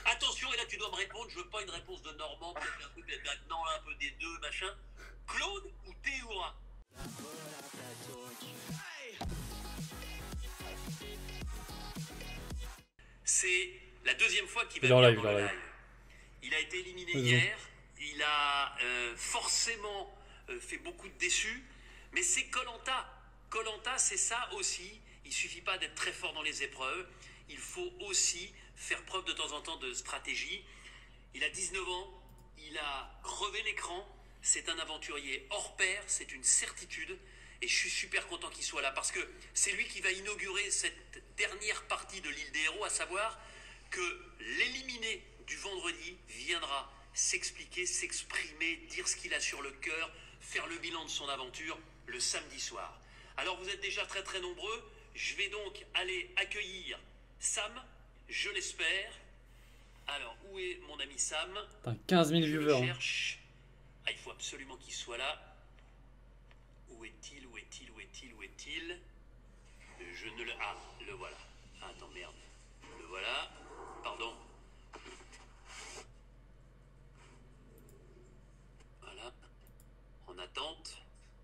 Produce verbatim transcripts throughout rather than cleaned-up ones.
Attention, et là tu dois me répondre, je veux pas une réponse de Normand, peut-être un truc maintenant, un peu des deux, machin. Claude ou Théoura? C'est la deuxième fois qu'il va Il est en venir live, dans il est le en live. live. Il a été éliminé Vas-y. hier, il a euh, forcément euh, fait beaucoup de déçus, mais c'est Koh-Lanta. Koh-Lanta, c'est ça aussi. Il suffit pas d'être très fort dans les épreuves, il faut aussi faire preuve de temps en temps de stratégie. Il a dix-neuf ans, il a crevé l'écran, c'est un aventurier hors pair, c'est une certitude. Et je suis super content qu'il soit là parce que c'est lui qui va inaugurer cette dernière partie de l'île des héros, à savoir que l'éliminé du vendredi viendra s'expliquer, s'exprimer, dire ce qu'il a sur le cœur, faire le bilan de son aventure le samedi soir. Alors vous êtes déjà très très nombreux, je vais donc aller accueillir Sam, je l'espère. Alors où est mon ami Sam? Putain, quinze mille Je le viewers. Hein. cherche. Ah, il faut absolument qu'il soit là. Où est-il? Où est-il? Où est-il? Où est-il? Je ne le... Ah, le voilà. Ah, attends, merde. Le voilà. Pardon. Voilà. En attente.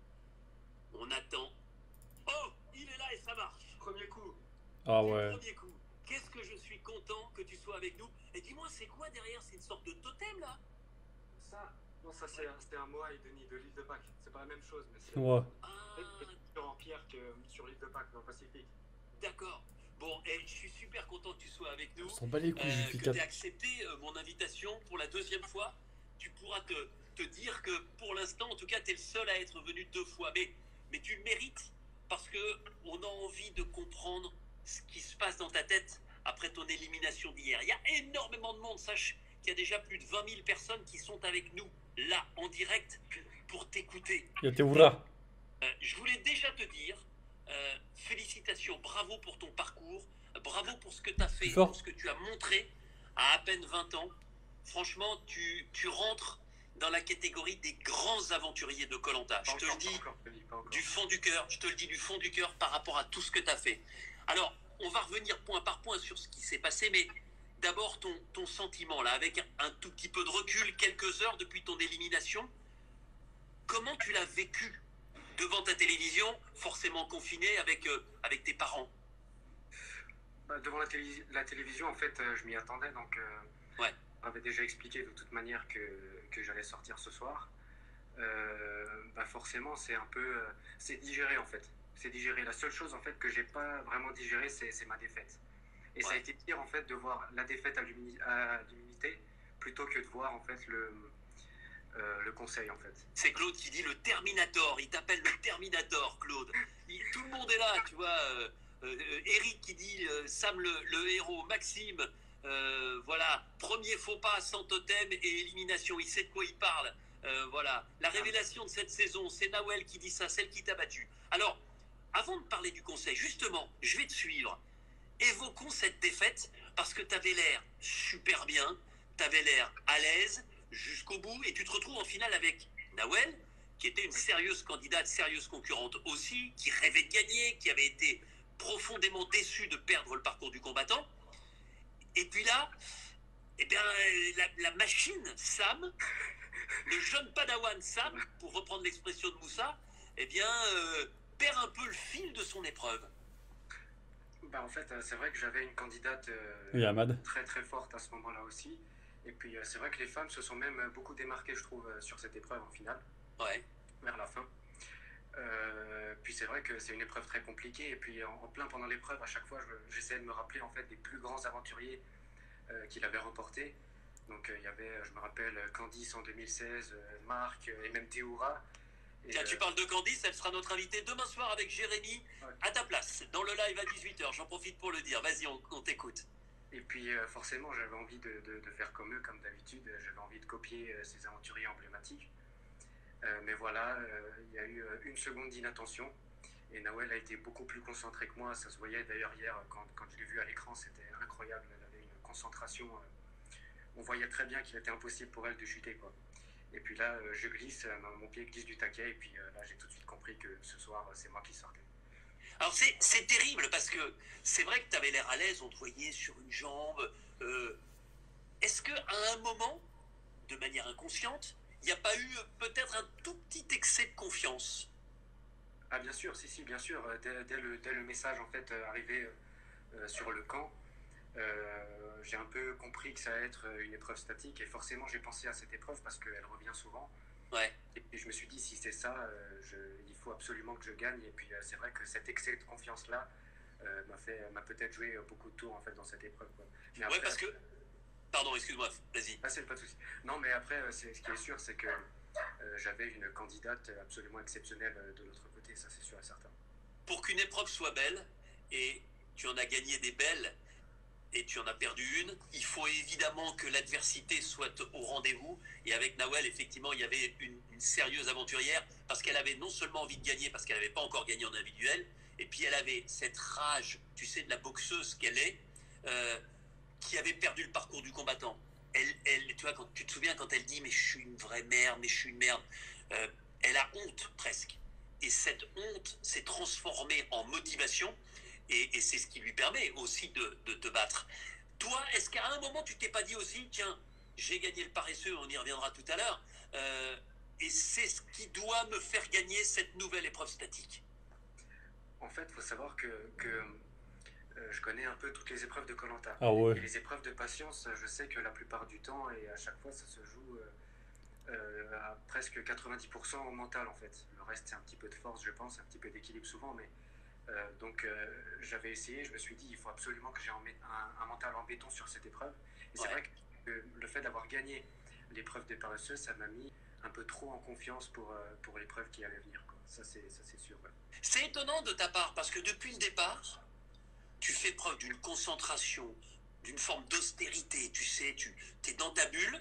On attend. Oh, il est là et ça marche. Premier coup. Ah C'est le ouais. premier coup. Qu'est-ce que je suis content que tu sois avec nous. Et dis-moi, c'est quoi derrière? C'est une sorte de totem, là? Ça, non, ça c'est un, un Moai, Denis, de l'île de Pâques. C'est pas la même chose, mais c'est Ouais. Ah, sur en pierre que sur l'île de Pâques, dans le Pacifique. d'accord. Bon, et je suis super content que tu sois avec nous. On s'en bat les couilles, euh, J P que quatre. tu aies accepté euh, mon invitation pour la deuxième fois. Tu pourras te, te dire que pour l'instant, en tout cas, tu es le seul à être venu deux fois. Mais, mais tu le mérites parce qu'on a envie de comprendre ce qui se passe dans ta tête après ton élimination d'hier. Il y a énormément de monde. Sache qu'il y a déjà plus de vingt mille personnes qui sont avec nous, là, en direct, pour t'écouter. Il y a Théoura. Euh, je voulais déjà te dire, euh, félicitations, bravo pour ton parcours, bravo pour ce que tu as fait, Fort. pour ce que tu as montré à à peine vingt ans. Franchement, tu, tu rentres dans la catégorie des grands aventuriers de Koh-Lanta. Je te le dis du fond du cœur, je te le dis du fond du cœur par rapport à tout ce que tu as fait. Alors, on va revenir point par point sur ce qui s'est passé, mais d'abord ton, ton sentiment, là, avec un, un tout petit peu de recul, quelques heures depuis ton élimination, comment tu l'as vécu devant ta télévision, forcément confiné avec, euh, avec tes parents? Bah, devant la, télé la télévision, en fait, euh, je m'y attendais, donc euh, ouais. on avait déjà expliqué de toute manière que, que j'allais sortir ce soir. Euh, bah forcément, c'est un peu, euh, c'est digéré en fait. C'est digéré. La seule chose en fait que j'ai pas vraiment digéré, c'est ma défaite. Et ouais. Ça a été pire en fait de voir la défaite à l'immunité plutôt que de voir en fait le Euh, le conseil en fait. C'est Claude qui dit le Terminator, il t'appelle le Terminator, Claude. Il, tout le monde est là, tu vois. Euh, euh, Eric qui dit euh, Sam le, le héros, Maxime, euh, voilà, premier faux pas sans totem et élimination, il sait de quoi il parle. Euh, voilà, la révélation de cette saison, c'est Nawel qui dit ça, celle qui t'a battu. Alors, avant de parler du conseil, justement, je vais te suivre. Évoquons cette défaite parce que t'avais l'air super bien, t'avais l'air à l'aise jusqu'au bout, et tu te retrouves en finale avec Nawel, qui était une sérieuse candidate, sérieuse concurrente aussi, qui rêvait de gagner, qui avait été profondément déçue de perdre le parcours du combattant. Et puis là, eh bien, la, la machine Sam, le jeune padawan Sam, pour reprendre l'expression de Moussa, eh bien, euh, perd un peu le fil de son épreuve. Bah en fait, c'est vrai que j'avais une candidate euh, oui, Ahmad. très très forte à ce moment-là aussi. Et puis c'est vrai que les femmes se sont même beaucoup démarquées, je trouve, sur cette épreuve en finale. Ouais. Vers la fin. Euh, puis c'est vrai que c'est une épreuve très compliquée. Et puis en, en plein pendant l'épreuve, à chaque fois, j'essayais de me rappeler en fait des plus grands aventuriers euh, qui l'avaient remporté. Donc il euh, y avait, je me rappelle, Candice en deux mille seize, euh, Marc et même Théoura. Et Tiens, euh... tu parles de Candice, elle sera notre invitée demain soir avec Jérémy, ouais. À ta place, dans le live à dix-huit heures. J'en profite pour le dire. Vas-y, on, on t'écoute. Et puis euh, forcément, j'avais envie de, de, de faire comme eux, comme d'habitude. J'avais envie de copier euh, ces aventuriers emblématiques. Euh, mais voilà, il euh, y a eu euh, une seconde d'inattention. Et Nawel a été beaucoup plus concentré que moi. Ça se voyait d'ailleurs hier, quand, quand je l'ai vu à l'écran, c'était incroyable. Elle avait une concentration. Euh, on voyait très bien qu'il était impossible pour elle de chuter, quoi. Et puis là, euh, je glisse, euh, mon pied glisse du taquet. Et puis euh, là, j'ai tout de suite compris que ce soir, c'est moi qui sortais. Alors c'est terrible parce que c'est vrai que tu avais l'air à l'aise, on te voyait sur une jambe. Euh, un moment, de manière inconsciente, il n'y a pas eu peut-être un tout petit excès de confiance? Ah bien sûr, si, si, bien sûr. Dès, dès le, dès le message en fait arrivé euh, sur le camp, euh, j'ai un peu compris que ça allait être une épreuve statique et forcément j'ai pensé à cette épreuve parce qu'elle revient souvent. Ouais. Et puis je me suis dit, si c'est ça, euh, je, il faut absolument que je gagne. Et puis euh, c'est vrai que cet excès de confiance-là euh, m'a, fait, m'a peut-être joué beaucoup de tours en fait, dans cette épreuve. Quoi. Mais après, ouais, parce que... Pardon, excuse-moi, vas-y. Ah, c'est pas de souci. Non, mais après, c'est, ce qui est sûr, c'est que euh, j'avais une candidate absolument exceptionnelle de l'autre côté, ça c'est sûr et certain. Pour qu'une épreuve soit belle, et tu en as gagné des belles, et tu en as perdu une, il faut évidemment que l'adversité soit au rendez-vous. Et avec Nawel, effectivement, il y avait une, une sérieuse aventurière, parce qu'elle avait non seulement envie de gagner, parce qu'elle n'avait pas encore gagné en individuel, et puis elle avait cette rage, tu sais, de la boxeuse qu'elle est, euh, qui avait perdu le parcours du combattant. Elle, elle, tu vois, quand tu te souviens quand elle dit « mais je suis une vraie merde, mais je suis une merde euh, », elle a honte presque. Et cette honte s'est transformée en motivation, et, et c'est ce qui lui permet aussi de, de te battre. Toi, est-ce qu'à un moment tu t'es pas dit aussi « tiens, j'ai gagné le paresseux, on y reviendra tout à l'heure euh, », et c'est ce qui doit me faire gagner cette nouvelle épreuve statique? En fait, il faut savoir que... que... Euh, je connais un peu toutes les épreuves de Koh Lanta. Ah ouais. Et les épreuves de patience, je sais que la plupart du temps et à chaque fois, ça se joue euh, euh, à presque quatre-vingt-dix pour cent au mental en fait. Le reste, c'est un petit peu de force, je pense, un petit peu d'équilibre souvent. Mais euh, donc, euh, j'avais essayé. Je me suis dit, il faut absolument que j'ai un, un, un mental en béton sur cette épreuve. Et c'est ouais. vrai que le fait d'avoir gagné l'épreuve des paresseux, ça m'a mis un peu trop en confiance pour euh, pour l'épreuve qui allait venir. Quoi. Ça, c'est ça, c'est sûr. Ouais. C'est étonnant de ta part parce que depuis le départ, tu fais preuve d'une concentration, d'une forme d'austérité, tu sais, tu es dans ta bulle,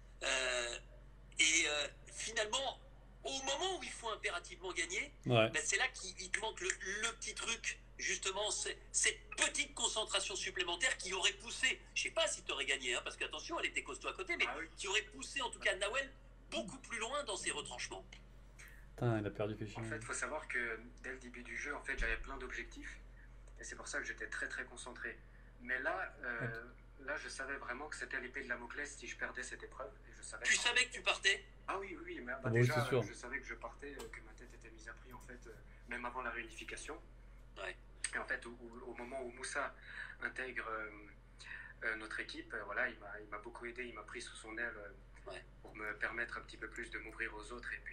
euh, et euh, finalement, au moment où il faut impérativement gagner, ouais. ben c'est là qu'il te manque le, le petit truc, justement, cette petite concentration supplémentaire qui aurait poussé, je sais pas si tu aurais gagné, hein, parce qu'attention, elle était costaud à côté, mais ah oui. qui aurait poussé en tout cas Nawel beaucoup plus loin dans ses retranchements. Putain, il a perdu Péchin. En fait, il faut savoir que dès le début du jeu, en fait, j'avais plein d'objectifs. Et c'est pour ça que j'étais très très concentré. Mais là, euh, là je savais vraiment que c'était l'épée de Damoclès si je perdais cette épreuve. Et je savais tu quand... savais que tu partais? Ah oui, oui, oui. Mais, bah, ah déjà, oui, je savais que je partais, que ma tête était mise à prix, en fait, euh, même avant la réunification. Ouais. Et en fait, au, au moment où Moussa intègre euh, euh, notre équipe, euh, voilà, il m'a, il m'a beaucoup aidé, il m'a pris sous son aile euh, ouais. pour me permettre un petit peu plus de m'ouvrir aux autres et puis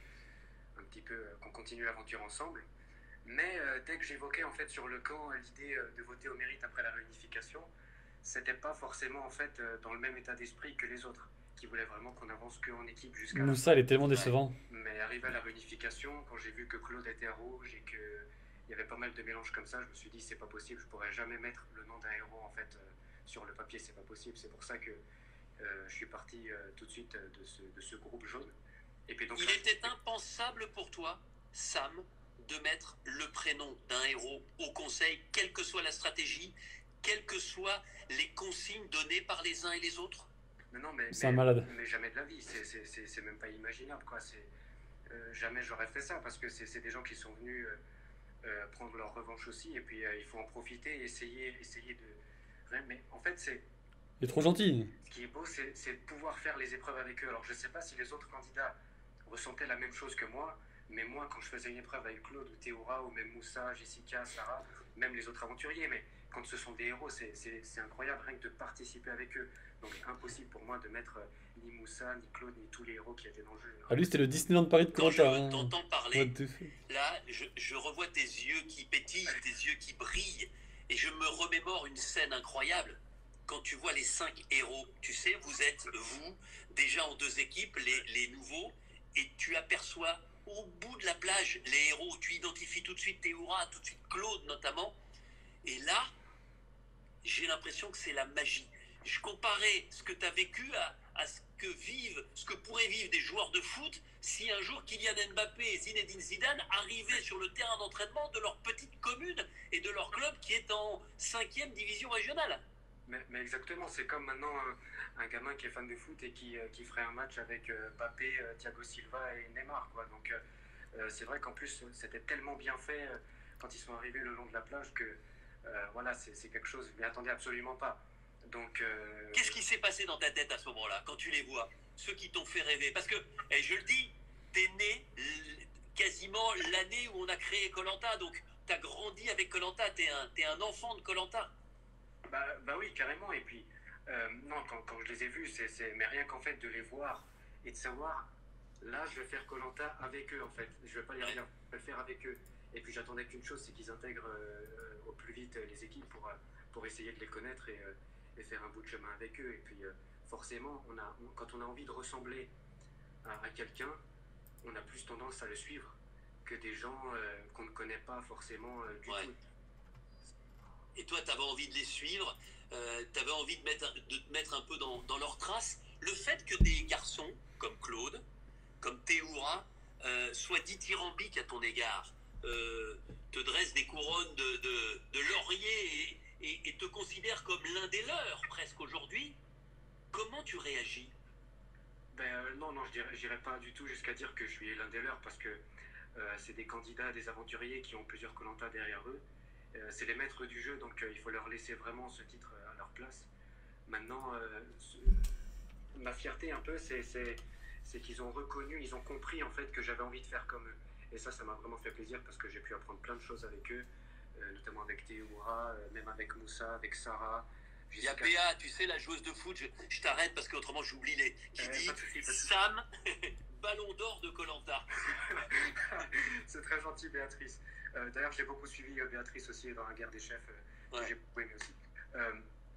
euh, un petit peu euh, qu'on continue l'aventure ensemble. Mais euh, dès que j'évoquais en fait sur le camp l'idée euh, de voter au mérite après la réunification, c'était pas forcément en fait euh, dans le même état d'esprit que les autres, qui voulaient vraiment qu'on avance qu'en équipe jusqu'à. Moussa, il est tellement décevant. Ouais. Mais arrivé à la réunification, quand j'ai vu que Claude était rouge et que il y avait pas mal de mélanges comme ça, je me suis dit c'est pas possible, je pourrais jamais mettre le nom d'un héros en fait euh, sur le papier, c'est pas possible. C'est pour ça que euh, je suis parti euh, tout de suite de ce, de ce groupe jaune. Et puis donc, il là, était impensable pour toi, Sam, de mettre le prénom d'un héros au conseil, quelle que soit la stratégie, quelles que soient les consignes données par les uns et les autres? Non, non, mais, c'est mais, un malade. Mais jamais de la vie, c'est, c'est, c'est, c'est même pas imaginable, quoi. C'est, euh, jamais j'aurais fait ça, parce que c'est, c'est des gens qui sont venus euh, euh, prendre leur revanche aussi, et puis euh, il faut en profiter et essayer, essayer de... Mais en fait, c'est... Il est trop gentil. Ce qui est beau, c'est, c'est de pouvoir faire les épreuves avec eux. Alors, je sais pas si les autres candidats ressentaient la même chose que moi, mais moi, quand je faisais une épreuve avec Claude ou Théora, ou même Moussa, Jessica, Sarah, même les autres aventuriers, mais quand ce sont des héros, c'est, c'est, c'est incroyable rien que de participer avec eux. Donc impossible pour moi de mettre euh, ni Moussa, ni Claude, ni tous les héros qui étaient dans le jeu. Ah lui, c'était le Disneyland Paris de Koh Lanta. Quand je t'entends parler, là, je, je revois tes yeux qui pétillent, tes yeux qui brillent, et je me remémore une scène incroyable. Quand tu vois les cinq héros, tu sais, vous êtes, vous, déjà en deux équipes, les, les nouveaux, et tu aperçois au bout de la plage, les héros, tu identifies tout de suite Théora, tout de suite Claude notamment. Et là, j'ai l'impression que c'est la magie. Je comparais ce que tu as vécu à, à ce que vivent, ce que pourraient vivre des joueurs de foot si un jour Kylian Mbappé et Zinedine Zidane arrivaient sur le terrain d'entraînement de leur petite commune et de leur club qui est en cinquième division régionale. Mais, mais exactement, c'est comme maintenant un, un gamin qui est fan de foot et qui, euh, qui ferait un match avec euh, Mbappé, euh, Thiago Silva et Neymar, quoi. Donc euh, c'est vrai qu'en plus c'était tellement bien fait euh, quand ils sont arrivés le long de la plage que euh, voilà, c'est, c'est quelque chose, je m'y attendais absolument pas. Donc, euh, Qu'est-ce qui s'est passé dans ta tête à ce moment-là, quand tu les vois, ceux qui t'ont fait rêver? Parce que, et je le dis, t'es né l- quasiment l'année où on a créé koh, donc t'as grandi avec koh, t'es un, t'es un enfant de koh. bah, bah oui, carrément. Et puis, euh, non, quand, quand je les ai vus, c'est, c'est, mais rien qu'en fait de les voir et de savoir, là, je vais faire koh avec eux, en fait. Je vais pas les regarder, je vais le faire avec eux. Et puis, j'attendais qu'une chose, c'est qu'ils intègrent euh, au plus vite euh, les équipes pour, euh, pour essayer de les connaître et, euh, et faire un bout de chemin avec eux. Et puis, euh, forcément, on a, on- quand on a envie de ressembler à, à quelqu'un, on a plus tendance à le suivre que des gens euh, qu'on ne connaît pas forcément euh, du Ouais. tout. Et toi, t'avais envie de les suivre, euh, t'avais envie de, mettre, de te mettre un peu dans, dans leurs traces. Le fait que des garçons comme Claude, comme Théoura, euh, soient dithyrambiques à ton égard, euh, te dressent des couronnes de, de, de laurier et, et, et te considèrent comme l'un des leurs presque aujourd'hui, comment tu réagis? Ben, euh, non, non, je dirais, j'irais pas du tout jusqu'à dire que je suis l'un des leurs parce que euh, c'est des candidats, des aventuriers qui ont plusieurs koh derrière eux. Euh, c'est les maîtres du jeu, donc euh, il faut leur laisser vraiment ce titre à leur place. Maintenant, euh, ce- ma fierté un peu, c'est, c'est, c'est qu'ils ont reconnu, ils ont compris en fait que j'avais envie de faire comme eux. Et ça, ça m'a vraiment fait plaisir parce que j'ai pu apprendre plein de choses avec eux, euh, notamment avec Théoura, euh, même avec Moussa, avec Sarah. Il y a Jessica. Béa, tu sais, la joueuse de foot, je, je t'arrête parce qu'autrement j'oublie les. Qui Euh, dit pas de souci, pas de souci. Sam, ballon d'or de koh. C'est très gentil, Béatrice. Euh, D'ailleurs, j'ai beaucoup suivi euh, Béatrice aussi dans la guerre des chefs, euh, Ouais. que j'ai beaucoup aimé aussi. Euh,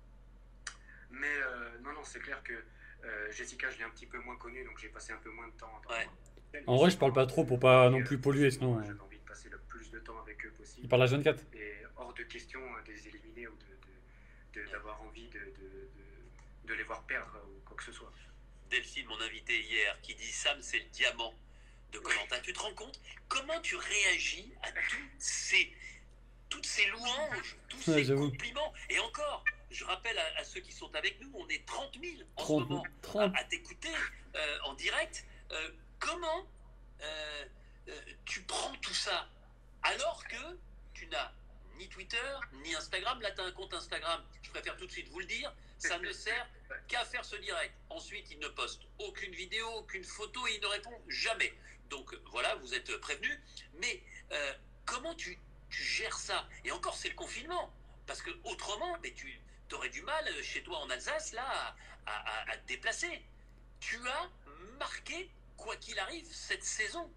mais euh, non, non, c'est clair que euh, Jessica, je l'ai un petit peu moins connue, donc j'ai passé un peu moins de temps. Dans Ouais. En vrai, je parle pas trop pour pas Et, non euh, plus polluer, forcément, sinon. J'avais envie de passer le plus de temps avec eux Il possible. parle à vingt-quatre. Et hors de question euh, de les éliminer ou de, de, de, d'avoir envie de, de, de, de les voir perdre ou quoi que ce soit. Delphine, mon invité hier, qui dit Sam, c'est le diamant de koh. Tu te rends compte comment tu réagis à toutes ces, toutes ces louanges, tous Ouais, ces j'avoue. compliments? Et encore, je rappelle à, à ceux qui sont avec nous, on est trente mille en trente, ce moment trente. à, à t'écouter euh, en direct. Euh, comment euh, euh, tu prends tout ça alors que tu n'as ni Twitter, ni Instagram? Là, tu as un compte Instagram, je préfère tout de suite vous le dire, ça ne sert qu'à faire ce direct. Ensuite, il ne poste aucune vidéo, aucune photo, et il ne répond jamais. Donc voilà, vous êtes prévenus. Mais euh, comment tu, tu gères ça? Et encore, c'est le confinement. Parce que autrement, mais tu aurais du mal chez toi en Alsace, là, à, à, à te déplacer. Tu as marqué, quoi qu'il arrive, cette saison.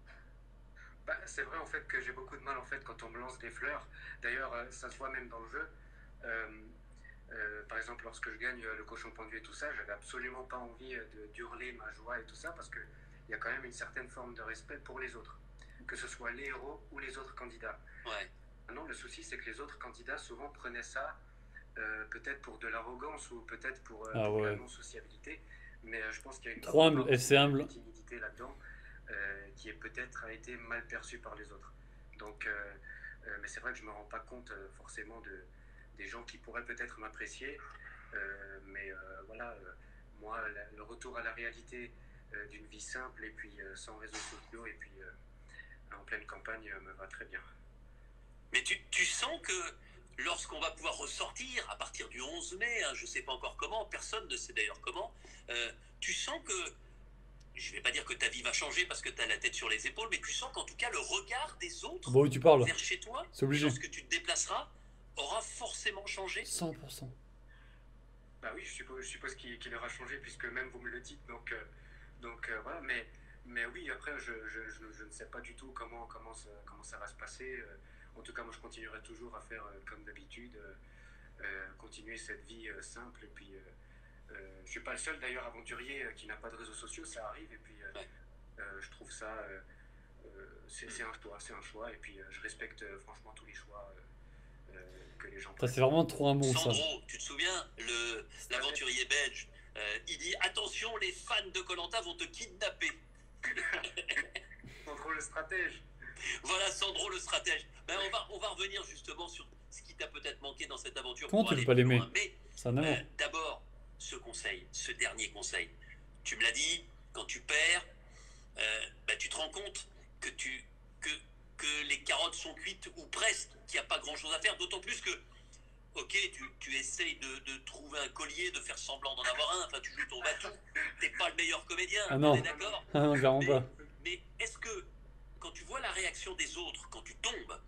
Bah, c'est vrai en fait que j'ai beaucoup de mal en fait quand on me lance des fleurs. D'ailleurs, euh, ça se voit même dans le jeu. Euh, euh, par exemple, lorsque je gagne euh, le cochon pendu et tout ça, j'avais absolument pas envie euh, de d'hurler ma joie et tout ça parce que il y a quand même une certaine forme de respect pour les autres, que ce soit les héros ou les autres candidats. Ouais. Maintenant, le souci c'est que les autres candidats souvent prenaient ça euh, peut-être pour de l'arrogance ou peut-être pour, euh, Ah pour ouais. la non-sociabilité, mais euh, je pense qu'il y a une Trop humble, part et c'est humble. de timidité là-dedans euh, qui est peut-être a été mal perçue par les autres. Donc, euh, euh, mais c'est vrai que je me rends pas compte euh, forcément de des gens qui pourraient peut-être m'apprécier, euh, mais euh, voilà, euh, moi, la, le retour à la réalité euh, d'une vie simple et puis euh, sans réseaux sociaux et puis euh, en pleine campagne euh, me va très bien. Mais tu, tu sens que lorsqu'on va pouvoir ressortir à partir du onze mai, hein, je ne sais pas encore comment, personne ne sait d'ailleurs comment, euh, tu sens que, je ne vais pas dire que ta vie va changer parce que tu as la tête sur les épaules, mais tu sens qu'en tout cas le regard des autres Bon, oui, tu parles. vers chez toi, C'est obligé. lorsque tu te déplaceras, aura forcément changé. cent pour cent. Bah oui, je suppose, je suppose qu'il qu'il aura changé puisque même vous me le dites, donc, euh, donc euh, voilà, mais, mais oui, après, je, je, je, je ne sais pas du tout comment, comment, ça, comment ça va se passer. Euh, en tout cas, moi, je continuerai toujours à faire euh, comme d'habitude, euh, euh, continuer cette vie euh, simple. Et puis, euh, euh, je suis pas le seul d'ailleurs aventurier euh, qui n'a pas de réseaux sociaux, ça arrive. Et puis, euh, Ouais. euh, je trouve ça, euh, euh, c'est c'est un choix, c'est un choix. Et puis, euh, je respecte euh, franchement tous les choix euh, euh, que les gens Ça, prennent. c'est vraiment trop un bon, ça. Sandro, tu te souviens, le, l'aventurier belge, euh, il dit attention, les fans de koh vont te kidnapper. Sandro le stratège. Voilà Sandro le stratège. Ben, on, va, on va revenir justement sur ce qui t'a peut-être manqué dans cette aventure. Comment pour tu peux aller pas plus l'aimer? loin. Mais C'est un amour. euh, d'abord, ce conseil, ce dernier conseil. Tu me l'as dit, quand tu perds, euh, ben, tu te rends compte que, tu, que, que les carottes sont cuites ou presque, qu'il n'y a pas grand-chose à faire. D'autant plus que ok, tu, tu essayes de, de trouver un collier, de faire semblant d'en avoir un, enfin tu joues ton batou, t'es pas le meilleur comédien, Ah on non. est d'accord. Ah non, clairement Mais, pas. mais est-ce que quand tu vois la réaction des autres, quand tu tombes,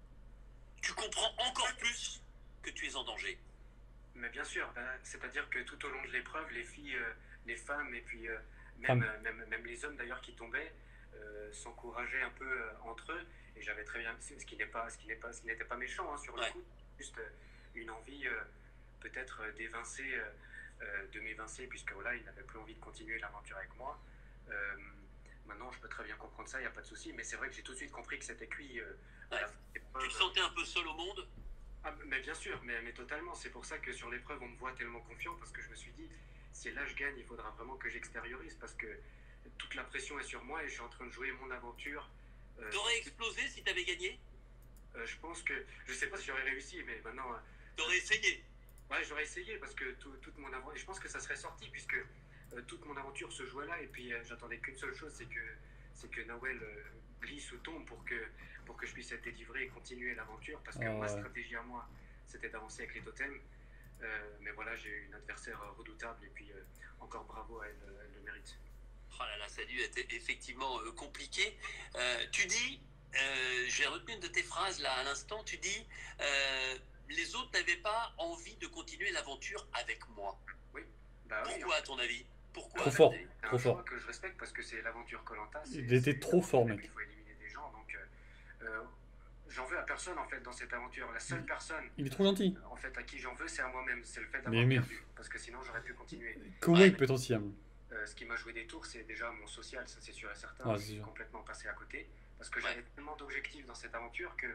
tu comprends encore plus que tu es en danger? Mais bien sûr, ben, c'est-à-dire que tout au long de l'épreuve, les filles, euh, les femmes et puis euh, même, Femme. euh, même, même les hommes d'ailleurs qui tombaient euh, s'encourageaient un peu euh, entre eux. Et j'avais très bien, ce qui n'est pas, ce qui n'est pas, ce qui n'était pas méchant hein, sur le Ouais. coup, juste euh, une envie euh, peut-être euh, d'évincer, euh, euh, de m'évincer puisque voilà, il n'avait plus envie de continuer l'aventure avec moi. Euh, maintenant, je peux très bien comprendre ça, il n'y a pas de souci. Mais c'est vrai que j'ai tout de suite compris que c'était cuit. Euh, à Ouais. la fin de l'épreuve. Tu te sentais un peu seul au monde? Ah, mais bien sûr, mais, mais totalement. C'est pour ça que sur l'épreuve, on me voit tellement confiant parce que je me suis dit, si là je gagne, il faudra vraiment que j'extériorise parce que toute la pression est sur moi et je suis en train de jouer mon aventure. Euh, T'aurais explosé si t'avais gagné? euh, je pense que, je sais pas si j'aurais réussi, mais maintenant, euh, T'aurais essayé? ouais, j'aurais essayé parce que tout, toute mon aventure, et je pense que ça serait sorti puisque euh, toute mon aventure se jouait là et puis euh, j'attendais qu'une seule chose, c'est que, c'est que Nawel euh, glisse ou tombe pour que, pour que je puisse être délivré et continuer l'aventure parce que Ah ma ouais. stratégie à moi, c'était d'avancer avec les totems. Euh, mais voilà, j'ai eu une adversaire euh, redoutable et puis euh, encore bravo à elle, euh, elle le mérite. Oh là là, ça a dû être effectivement euh, compliqué. Euh, tu dis, euh, j'ai retenu une de tes phrases là à l'instant, tu dis, euh, les autres n'avaient pas envie de continuer l'aventure avec moi. Oui, bah oui. Pourquoi à ton avis? Pourquoi? Trop fort. C'est Trop un choix fort. que je respecte parce que c'est l'aventure koh Il était trop fort, mec. Il faut éliminer des gens, donc euh, euh, j'en veux à personne en fait dans cette aventure. La seule personne Il est trop gentil. en fait à qui j'en veux, c'est à moi-même. C'est le fait Mais d'avoir mais- perdu, parce que sinon j'aurais pu continuer. Comment Ouais. il peut être aussi humble? Euh, ce qui m'a joué des tours, c'est déjà mon social, ça c'est sûr et certain. Ouais, je c'est suis sûr. complètement passé à côté parce que Ouais. j'avais tellement d'objectifs dans cette aventure que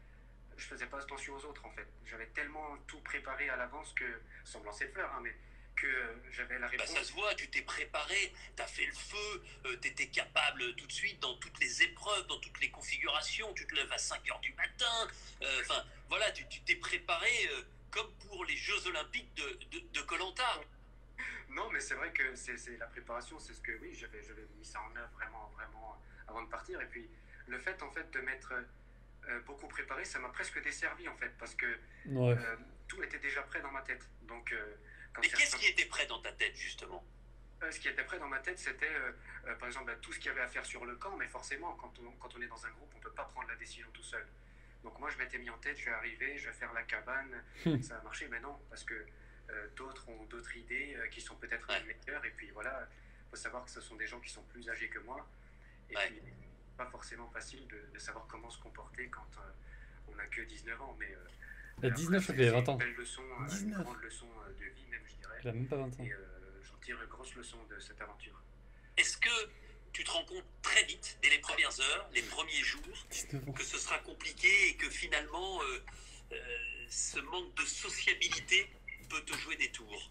je faisais pas attention aux autres en fait. J'avais tellement tout préparé à l'avance que, sans me lancer de fleurs, hein, mais que euh, j'avais la Bah, réponse. ça se voit, tu t'es préparé, tu as fait le feu, euh, tu étais capable tout de suite dans toutes les épreuves, dans toutes les configurations, tu te lèves à cinq heures du matin, enfin euh, voilà, tu t'es préparé euh, comme pour les Jeux Olympiques de Koh Lanta. Non, mais c'est vrai que c'est la préparation, c'est ce que oui, j'avais mis ça en œuvre vraiment, vraiment avant de partir. Et puis le fait en fait de m'être euh, beaucoup préparé, ça m'a presque desservi en fait, parce que Ouais. euh, tout était déjà prêt dans ma tête. Donc, euh, quand Mais certains... qu'est-ce qui était prêt dans ta tête justement? euh, Ce qui était prêt dans ma tête, c'était euh, euh, par exemple tout ce qu'il y avait à faire sur le camp, mais forcément, quand on, quand on est dans un groupe, on ne peut pas prendre la décision tout seul. Donc moi, je m'étais mis en tête, je vais arriver, je vais faire la cabane, ça a marché, mais non, parce que euh, d'autres ont d'autres idées euh, qui sont peut-être Ouais. meilleures, et puis voilà, il faut savoir que ce sont des gens qui sont plus âgés que moi, et Ouais. puis pas forcément facile de, de savoir comment se comporter quand euh, on n'a que dix-neuf ans, mais... Euh, Il a dix-neuf, je crois qu'il avait vingt ans. C'est une belle leçon, euh, une dix-neuf. grande leçon euh, de vie même, je dirais. Il a même pas vingt ans. Et euh, j'en tire une grosse leçon de cette aventure. Est-ce que tu te rends compte très vite, dès les premières heures, les premiers jours, dix-neuf ans. que ce sera compliqué et que finalement euh, euh, ce manque de sociabilité peut te jouer des tours?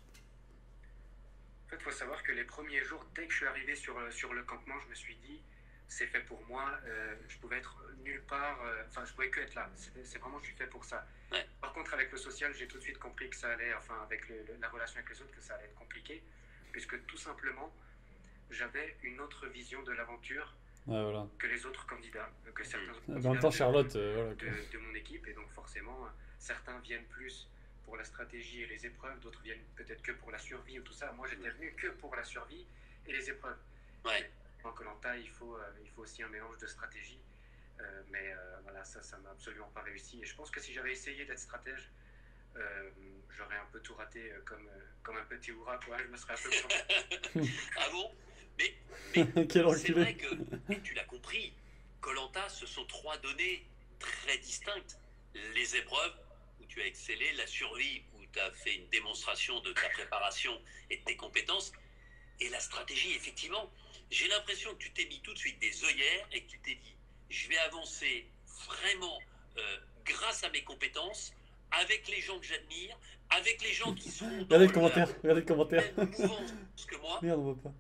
En fait, il faut savoir que les premiers jours, dès que je suis arrivé sur, sur le campement, je me suis dit, c'est fait pour moi, euh, je pouvais être nulle part, euh, enfin, je pouvais que être là. C'est vraiment, je suis fait pour ça. Ouais. Par contre, avec le social, j'ai tout de suite compris que ça allait, enfin, avec le, le, la relation avec les autres, que ça allait être compliqué, puisque tout simplement, j'avais une autre vision de l'aventure Ouais, voilà. que les autres candidats, que certains autres Dans candidats le temps, de- Charlotte, euh, voilà. de, quoi. de mon équipe, et donc forcément, certains viennent plus pour la stratégie et les épreuves, d'autres viennent peut-être que pour la survie ou tout ça. Moi, j'étais venu que pour la survie et les épreuves. Ouais. En koh lanta, il faut, euh, il faut aussi un mélange de stratégie, euh, mais euh, voilà, ça, ça m'a absolument pas réussi. Et je pense que si j'avais essayé d'être stratège, euh, j'aurais un peu tout raté, euh, comme, euh, comme un petit hurrah, quoi. Je me serais un peu planté. Ah bon? Mais, mais Quel c'est vrai enculé. que, et tu l'as compris, Koh Lanta, ce sont trois données très distinctes. Les épreuves, où tu as excellé, la survie, où tu as fait une démonstration de ta préparation et de tes compétences, et la stratégie, effectivement. J'ai l'impression que tu t'es mis tout de suite des œillères et que tu t'es dit, je vais avancer vraiment euh, grâce à mes compétences, avec les gens que j'admire, avec les gens qui sont dans Regardez le la commentaire, regardez le commentaire. même mouvance que moi, Merde, on voit pas.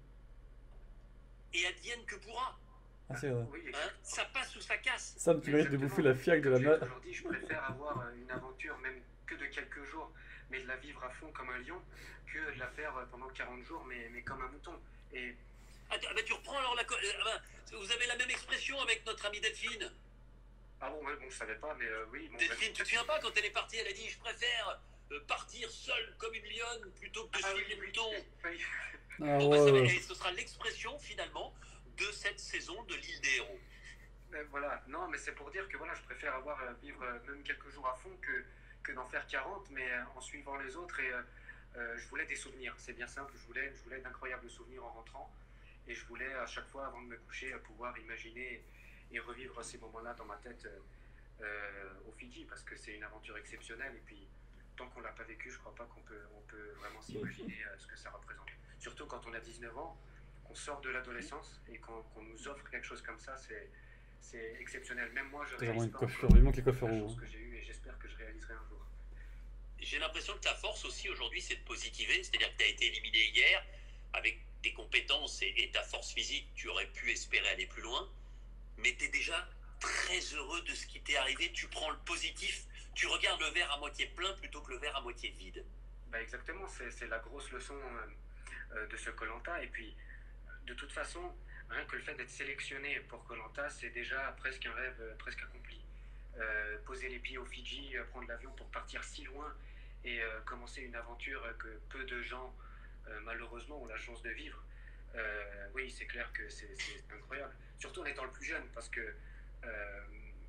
et advienne que pourra. Ah, c'est vrai. Oui, Hein, exactement. ça passe ou ça casse. Sam, tu mérites de bouffer la fiac de la Comme je l'ai dit ma... Aujourd'hui, je préfère avoir euh, une aventure, même que de quelques jours, mais de la vivre à fond comme un lion, que de la faire euh, pendant quarante jours, mais, mais comme un mouton. Et Ah, tu, ah bah, tu reprends alors la... co- euh, ah bah, vous avez la même expression avec notre amie Delphine. Ah bon, ouais, bon, je savais pas, mais euh, oui. Bon, Delphine, tu te souviens pas quand elle est partie, elle a dit je préfère euh, partir seule comme une lionne plutôt que de ah, suivre oui, les oui, moutons. oui. Ah Bon, bah, ça va, ouais. et ce sera l'expression finalement de cette saison de l'île des héros. Mais voilà, non, mais c'est pour dire que voilà, je préfère avoir euh, vivre euh, même quelques jours à fond que, que d'en faire quarante, mais euh, en suivant les autres. Et euh, euh, je voulais des souvenirs, c'est bien simple. Je voulais, je voulais d'incroyables souvenirs en rentrant. Et je voulais à chaque fois, avant de me coucher, euh, pouvoir imaginer et revivre ces moments-là dans ma tête euh, euh, au Fidji, parce que c'est une aventure exceptionnelle. Et puis, tant qu'on ne l'a pas vécu, je ne crois pas qu'on peut, on peut vraiment s'imaginer euh, ce que ça représente. Surtout quand on a dix-neuf ans, qu'on sort de l'adolescence et qu'on, qu'on nous offre quelque chose comme ça, c'est, c'est exceptionnel. Même moi, je C'est vraiment réalise une pas coiffure, encore vivement que les coiffeurs la roux. chance que j'ai eue et j'espère que je réaliserai un jour. J'ai l'impression que ta force aussi aujourd'hui, c'est de positiver, c'est-à-dire que tu as été éliminé hier, avec tes compétences et, et ta force physique, tu aurais pu espérer aller plus loin, mais tu es déjà très heureux de ce qui t'est arrivé, tu prends le positif, tu regardes le verre à moitié plein plutôt que le verre à moitié vide. Bah exactement, c'est, c'est la grosse leçon euh, euh, de ce koh lanta. Et puis, de toute façon, rien que le fait d'être sélectionné pour koh lanta, c'est déjà presque un rêve euh, presque accompli. Euh, poser les pieds au Fidji, euh, prendre l'avion pour partir si loin et euh, commencer une aventure que peu de gens, euh, malheureusement, ont la chance de vivre. Euh, oui, c'est clair que c'est, c'est incroyable. Surtout en étant le plus jeune, parce que euh,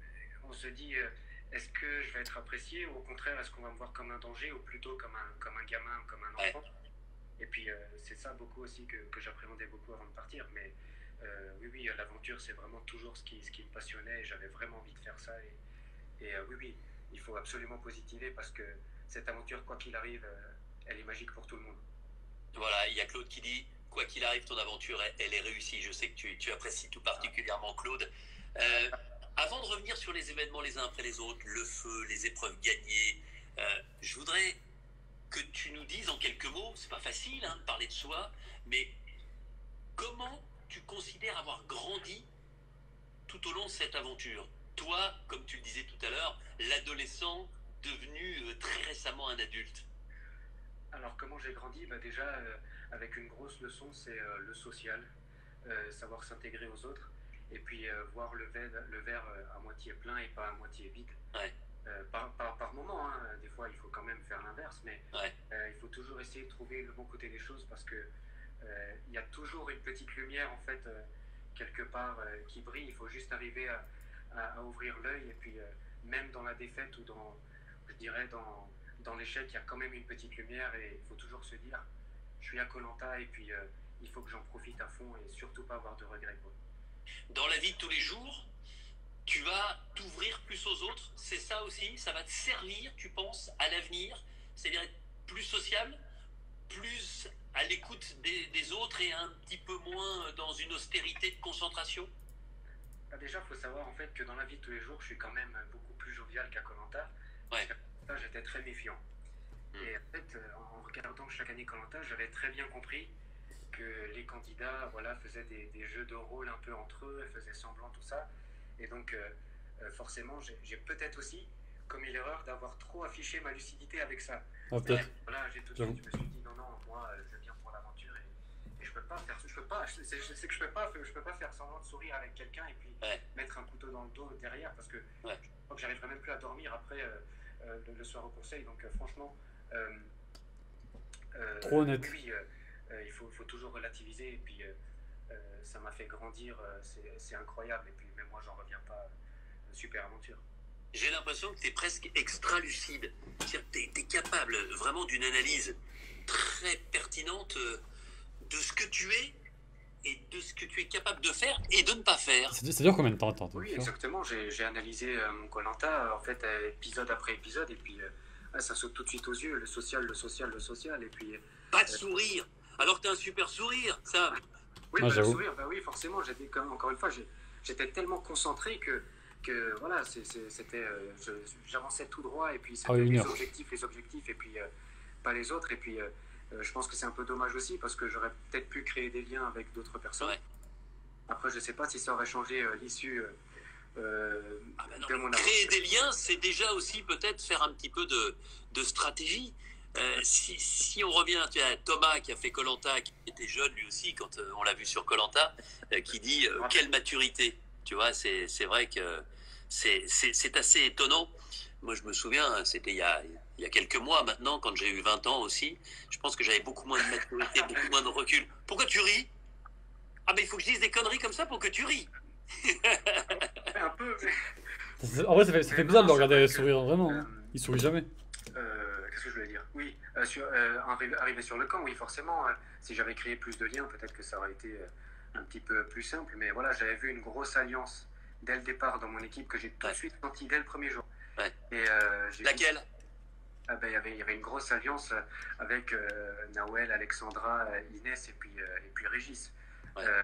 on se dit, euh, est-ce que je vais être apprécié ou au contraire, est-ce qu'on va me voir comme un danger ou plutôt comme un, comme un gamin, comme un enfant. Ouais. Et puis, euh, c'est ça beaucoup aussi que, que j'appréhendais beaucoup avant de partir. Mais euh, oui, oui, l'aventure, c'est vraiment toujours ce qui, ce qui me passionnait et j'avais vraiment envie de faire ça. Et, et euh, oui, oui, il faut absolument positiver parce que cette aventure, quoi qu'il arrive, euh, elle est magique pour tout le monde. Voilà, il y a Claude qui dit, quoi qu'il arrive, ton aventure, elle, elle est réussie. Je sais que tu, tu apprécies tout particulièrement Claude. Euh, avant de revenir sur les événements les uns après les autres, le feu, les épreuves gagnées, euh, je voudrais que tu nous dises en quelques mots, c'est pas facile hein, de parler de soi, mais comment tu considères avoir grandi tout au long de cette aventure? Toi, comme tu le disais tout à l'heure, l'adolescent devenu euh, très récemment un adulte. Alors comment j'ai grandi? Bah déjà euh, avec une grosse leçon, c'est euh, le social, euh, savoir s'intégrer aux autres et puis euh, voir le verre, le verre euh, à moitié plein et pas à moitié vide. Ouais. Euh, par, par, par moment, hein, des fois il faut quand même faire l'inverse, mais ouais. euh, il faut toujours essayer de trouver le bon côté des choses parce que euh, il y a toujours une petite lumière en fait euh, quelque part euh, qui brille. Il faut juste arriver à, à, à ouvrir l'œil et puis euh, même dans la défaite ou dans, je dirais dans dans l'échec, il y a quand même une petite lumière et il faut toujours se dire je suis à koh lanta et puis euh, il faut que j'en profite à fond et surtout pas avoir de regrets. Quoi. Dans la vie de tous les jours, tu vas t'ouvrir plus aux autres, c'est ça aussi, ça va te servir, tu penses, à l'avenir, c'est-à-dire être plus sociable, plus à l'écoute des, des autres et un petit peu moins dans une austérité de concentration? Bah déjà, il faut savoir en fait que dans la vie de tous les jours, je suis quand même beaucoup plus jovial qu'à koh lanta. Ouais. J'étais très méfiant. Mmh. Et en fait, en regardant chaque année koh lanta, j'avais très bien compris que les candidats voilà, faisaient des, des jeux de rôle un peu entre eux, faisaient semblant, tout ça. Et donc, euh, forcément, j'ai, j'ai peut-être aussi commis l'erreur d'avoir trop affiché ma lucidité avec ça. Ah, peut-être. Et, voilà, j'ai tout de suite, je me suis dit, non, non, moi, je viens pour l'aventure et, et je peux pas faire je peux pas, je sais, je sais que je peux pas, je peux pas faire semblant de sourire avec quelqu'un et puis ouais. mettre un couteau dans le dos derrière parce que ouais. je crois que j'arriverai même plus à dormir après euh, euh, le, le soir au conseil. Donc, euh, franchement, euh, euh, trop honnête. Oui, euh, il faut, faut toujours relativiser et puis euh, euh, ça m'a fait grandir, euh, c'est, c'est incroyable et puis même moi j'en reviens pas, euh, super aventure. J'ai l'impression que tu es presque extra lucide, c'est-à-dire que tu es capable vraiment d'une analyse très pertinente de ce que tu es et de ce que tu es capable de faire et de ne pas faire. C'est, c'est dur combien de temps attends, Oui, exactement, j'ai, j'ai analysé euh, mon koh lanta en fait euh, épisode après épisode et puis euh, ça saute tout de suite aux yeux, le social, le social, le social et puis... Pas de sourire, alors que tu as un super sourire, ça. Oui, ah, bah, le sourire, bah oui, forcément, j'étais comme, encore une fois, j'ai, j'étais tellement concentré que, que voilà, c'est, c'est, c'était, euh, je, j'avançais tout droit et puis c'était ah, oui, les objectifs, les objectifs et puis euh, pas les autres et puis euh, je pense que c'est un peu dommage aussi parce que j'aurais peut-être pu créer des liens avec d'autres personnes. Ouais. Après, je sais pas si ça aurait changé euh, l'issue euh, ah ben non, de mon créer des liens, c'est déjà aussi peut-être faire un petit peu de, de stratégie. Euh, si, si on revient à Thomas qui a fait koh lanta, qui était jeune lui aussi quand euh, on l'a vu sur koh lanta, euh, qui dit euh, quelle maturité, tu vois, c'est, c'est vrai que C'est c'est- c'est assez étonnant. Moi, je me souviens, c'était il y a, il y a quelques mois maintenant, quand j'ai eu vingt ans aussi. Je pense que j'avais beaucoup moins de maturité, beaucoup moins de recul. Pourquoi tu ris? Ah, mais il faut que je dise des conneries comme ça pour que tu ris. Un peu, mais... Ça- En vrai, ça fait, ça fait bizarre de le regarder sourire, vraiment. Hein. Euh, Il sourit jamais. Euh, Qu'est-ce que je voulais dire? Oui, euh, sur, euh, arri- arrivé sur le camp, oui, forcément, euh, si j'avais créé plus de liens, peut-être que ça aurait été euh, un petit peu plus simple. Mais voilà, j'avais vu une grosse alliance dès le départ dans mon équipe que j'ai tout Ouais. de suite senti dès le premier jour. Ouais. Et euh, j'ai vu- Laquelle? ah ben, il y avait, il y avait une grosse alliance euh, avec euh, Nawel, Alexandra, euh, Inès et puis, euh, et puis Régis. Ouais. Euh,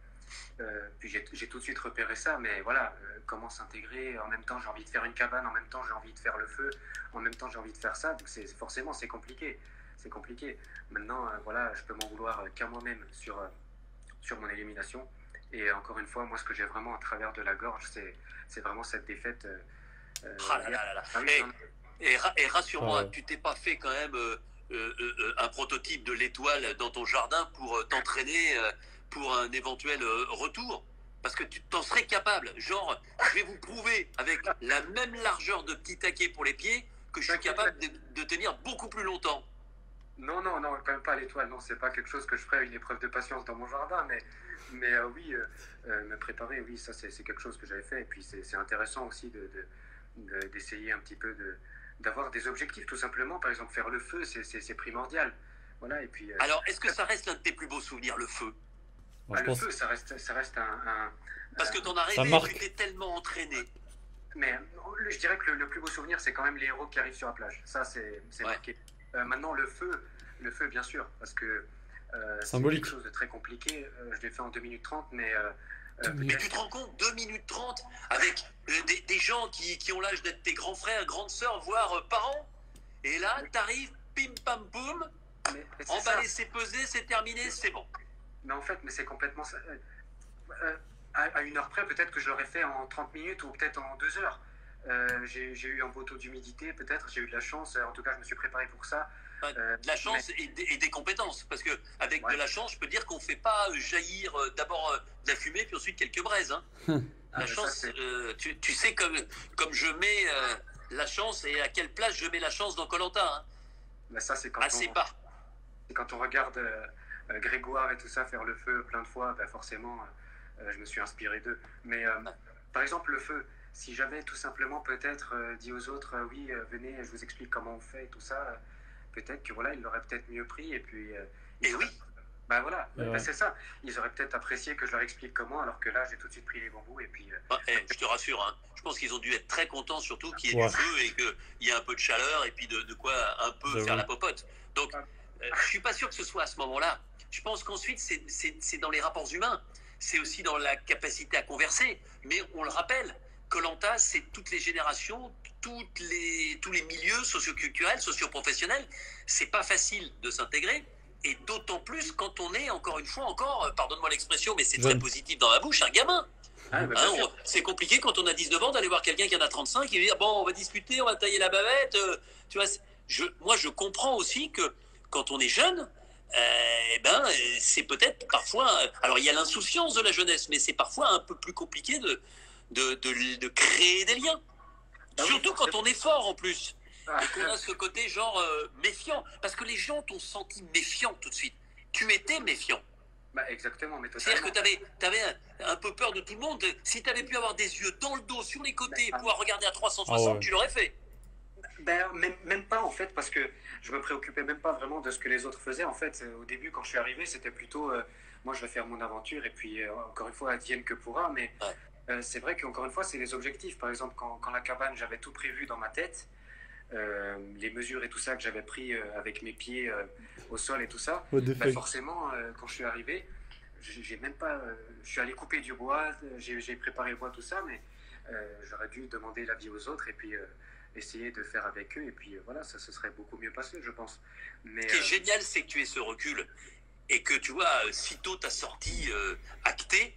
euh, puis j'ai j'ai tout de suite repéré ça, mais voilà, euh, comment s'intégrer. En même temps, j'ai envie de faire une cabane, en même temps, j'ai envie de faire le feu, en même temps, j'ai envie de faire ça. Donc, c'est forcément, c'est compliqué. C'est compliqué. Maintenant, euh, voilà, je peux m'en vouloir euh, qu'à moi-même sur, euh, sur mon élimination. Et encore une fois, moi, ce que j'ai vraiment à travers de la gorge, c'est c'est vraiment cette défaite. euh, euh, Ah là là là là. Ah oui, Et, j'en- et ra- et rassure-moi, Ouais. tu t'es pas fait quand même euh, euh, euh, un prototype de l'étoile dans ton jardin pour euh, t'entraîner euh, pour un éventuel euh, retour? Parce que tu t'en serais capable. Genre, je vais vous prouver avec la même largeur de petit taquet pour les pieds que je suis capable de, de tenir beaucoup plus longtemps. Non, non, non, quand même pas à l'étoile. Non, c'est pas quelque chose que je ferais une épreuve de patience dans mon jardin, mais, mais euh, oui, euh, euh, me préparer, oui, ça c'est c'est quelque chose que j'avais fait. Et puis c'est c'est intéressant aussi de, de- de- d'essayer un petit peu de d'avoir des objectifs, tout simplement. Par exemple, faire le feu, c'est c'est- c'est primordial. Voilà, et puis euh, Alors, est-ce que ça reste l'un de tes plus beaux souvenirs, le feu? Moi, ah, je le pense. feu, ça reste, ça reste un, un- Parce que un- t'en as Ça rêvé, marque. tu t'es tellement entraîné. Mais euh, je dirais que le, le plus beau souvenir, c'est quand même les héros qui arrivent sur la plage. Ça, c'est c'est Ouais. marqué. Euh, maintenant, le feu, le feu, bien sûr, parce que euh, c'est Symbolique. quelque chose de très compliqué. Euh, je l'ai fait en deux minutes trente, mais euh, Deux euh, minutes. Mais tu te rends compte, deux minutes trente, avec euh, des, des gens qui, qui ont l'âge d'être tes grands frères, grandes sœurs, voire euh, parents. Et là, t'arrives, pim pam poum, mais, mais c'est ça. emballé, c'est pesé, c'est terminé, c'est bon. Mais en fait, mais c'est complètement ça. Euh, euh, à, à une heure près, peut-être que je l'aurais fait en trente minutes ou peut-être en deux heures. Euh, j'ai j'ai eu un beau taux d'humidité, peut-être, j'ai eu de la chance. En tout cas, je me suis préparé pour ça. Enfin, Euh, de la chance et, des, et des compétences. Parce que avec Ouais. de la chance, je peux dire qu'on ne fait pas jaillir euh, d'abord euh, de la fumée, puis ensuite quelques braises. Hein. Ah, La mais ça, chance, c'est- euh, tu, tu sais comme, comme je mets euh, la chance et à quelle place je mets la chance dans Koh-Lanta. Hein. mais ça, c'est quand, Assez on, bas. c'est quand on regarde euh, euh, Grégoire et tout ça faire le feu plein de fois, ben forcément, euh, je me suis inspiré d'eux. Mais euh, par exemple, le feu, si j'avais tout simplement peut-être euh, dit aux autres, euh, oui, euh, venez, je vous explique comment on fait et tout ça, euh, peut-être que voilà, ils l'auraient peut-être mieux pris et puis. euh, ils Et auraient- oui. Ben voilà, Ouais. ben c'est ça. Ils auraient peut-être apprécié que je leur explique comment, alors que là, j'ai tout de suite pris les bambous et puis. euh, Bah, eh, je te rassure, hein. Je pense qu'ils ont dû être très contents, surtout qu'il y ait Ouais. du feu et qu'il y ait un peu de chaleur et puis de, de quoi un peu J'avoue. faire la popote. Donc, euh, je suis pas sûr que ce soit à ce moment-là. Je pense qu'ensuite, c'est- c'est c'est dans les rapports humains. C'est aussi dans la capacité à converser. Mais on le rappelle, Koh-Lanta, c'est toutes les générations, toutes les, tous les milieux socioculturels, socioprofessionnels. C'est pas facile de s'intégrer. Et d'autant plus quand on est, encore une fois, encore, euh, pardonne-moi l'expression, mais c'est très Jeune. positif dans la bouche, un gamin. Ah, ben, bien Hein, sûr. on- c'est compliqué quand on a dix-neuf ans d'aller voir quelqu'un qui en a trente-cinq et lui dire bon, on va discuter, on va tailler la bavette. euh, tu vois, c'est- je, moi, je comprends aussi que quand on est jeune, euh, eh ben, euh, c'est peut-être parfois. euh, Alors, il y a l'insouciance de la jeunesse, mais c'est parfois un peu plus compliqué de, de, de, de créer des liens. Ah oui, Surtout quand on est fort en plus Ah, et qu'on a ce côté genre euh, méfiant. Parce que les gens t'ont senti méfiant tout de suite. Tu étais méfiant. bah, exactement, mais C'est-à-dire totalement. que tu avais, un, un peu peur de tout le monde. Si tu avais pu avoir des yeux dans le dos, sur les côtés, et pouvoir regarder à trois cent soixante, Ah ouais. tu l'aurais fait. Ben, même, même pas en fait, parce que je me préoccupais même pas vraiment de ce que les autres faisaient. En fait, euh, au début, quand je suis arrivé, c'était plutôt euh, moi je vais faire mon aventure et puis euh, encore une fois, advienne que pourra. Mais Ouais. euh, c'est vrai qu'encore une fois, c'est les objectifs. Par exemple, quand, quand la cabane, j'avais tout prévu dans ma tête, euh, les mesures et tout ça que j'avais pris euh, avec mes pieds euh, au sol et tout ça. What the Ben, fuck. forcément, euh, quand je suis arrivé, j'ai j'ai même pas. euh, je suis allé couper du bois, j'ai j'ai préparé le bois, tout ça, mais euh, j'aurais dû demander l'avis aux autres et puis euh, essayer de faire avec eux. Et puis euh, voilà, ça se serait beaucoup mieux passé, je pense. Mais Ce qui est euh, génial, c'est que tu aies ce recul et que tu vois, euh, sitôt ta sortie euh, actée,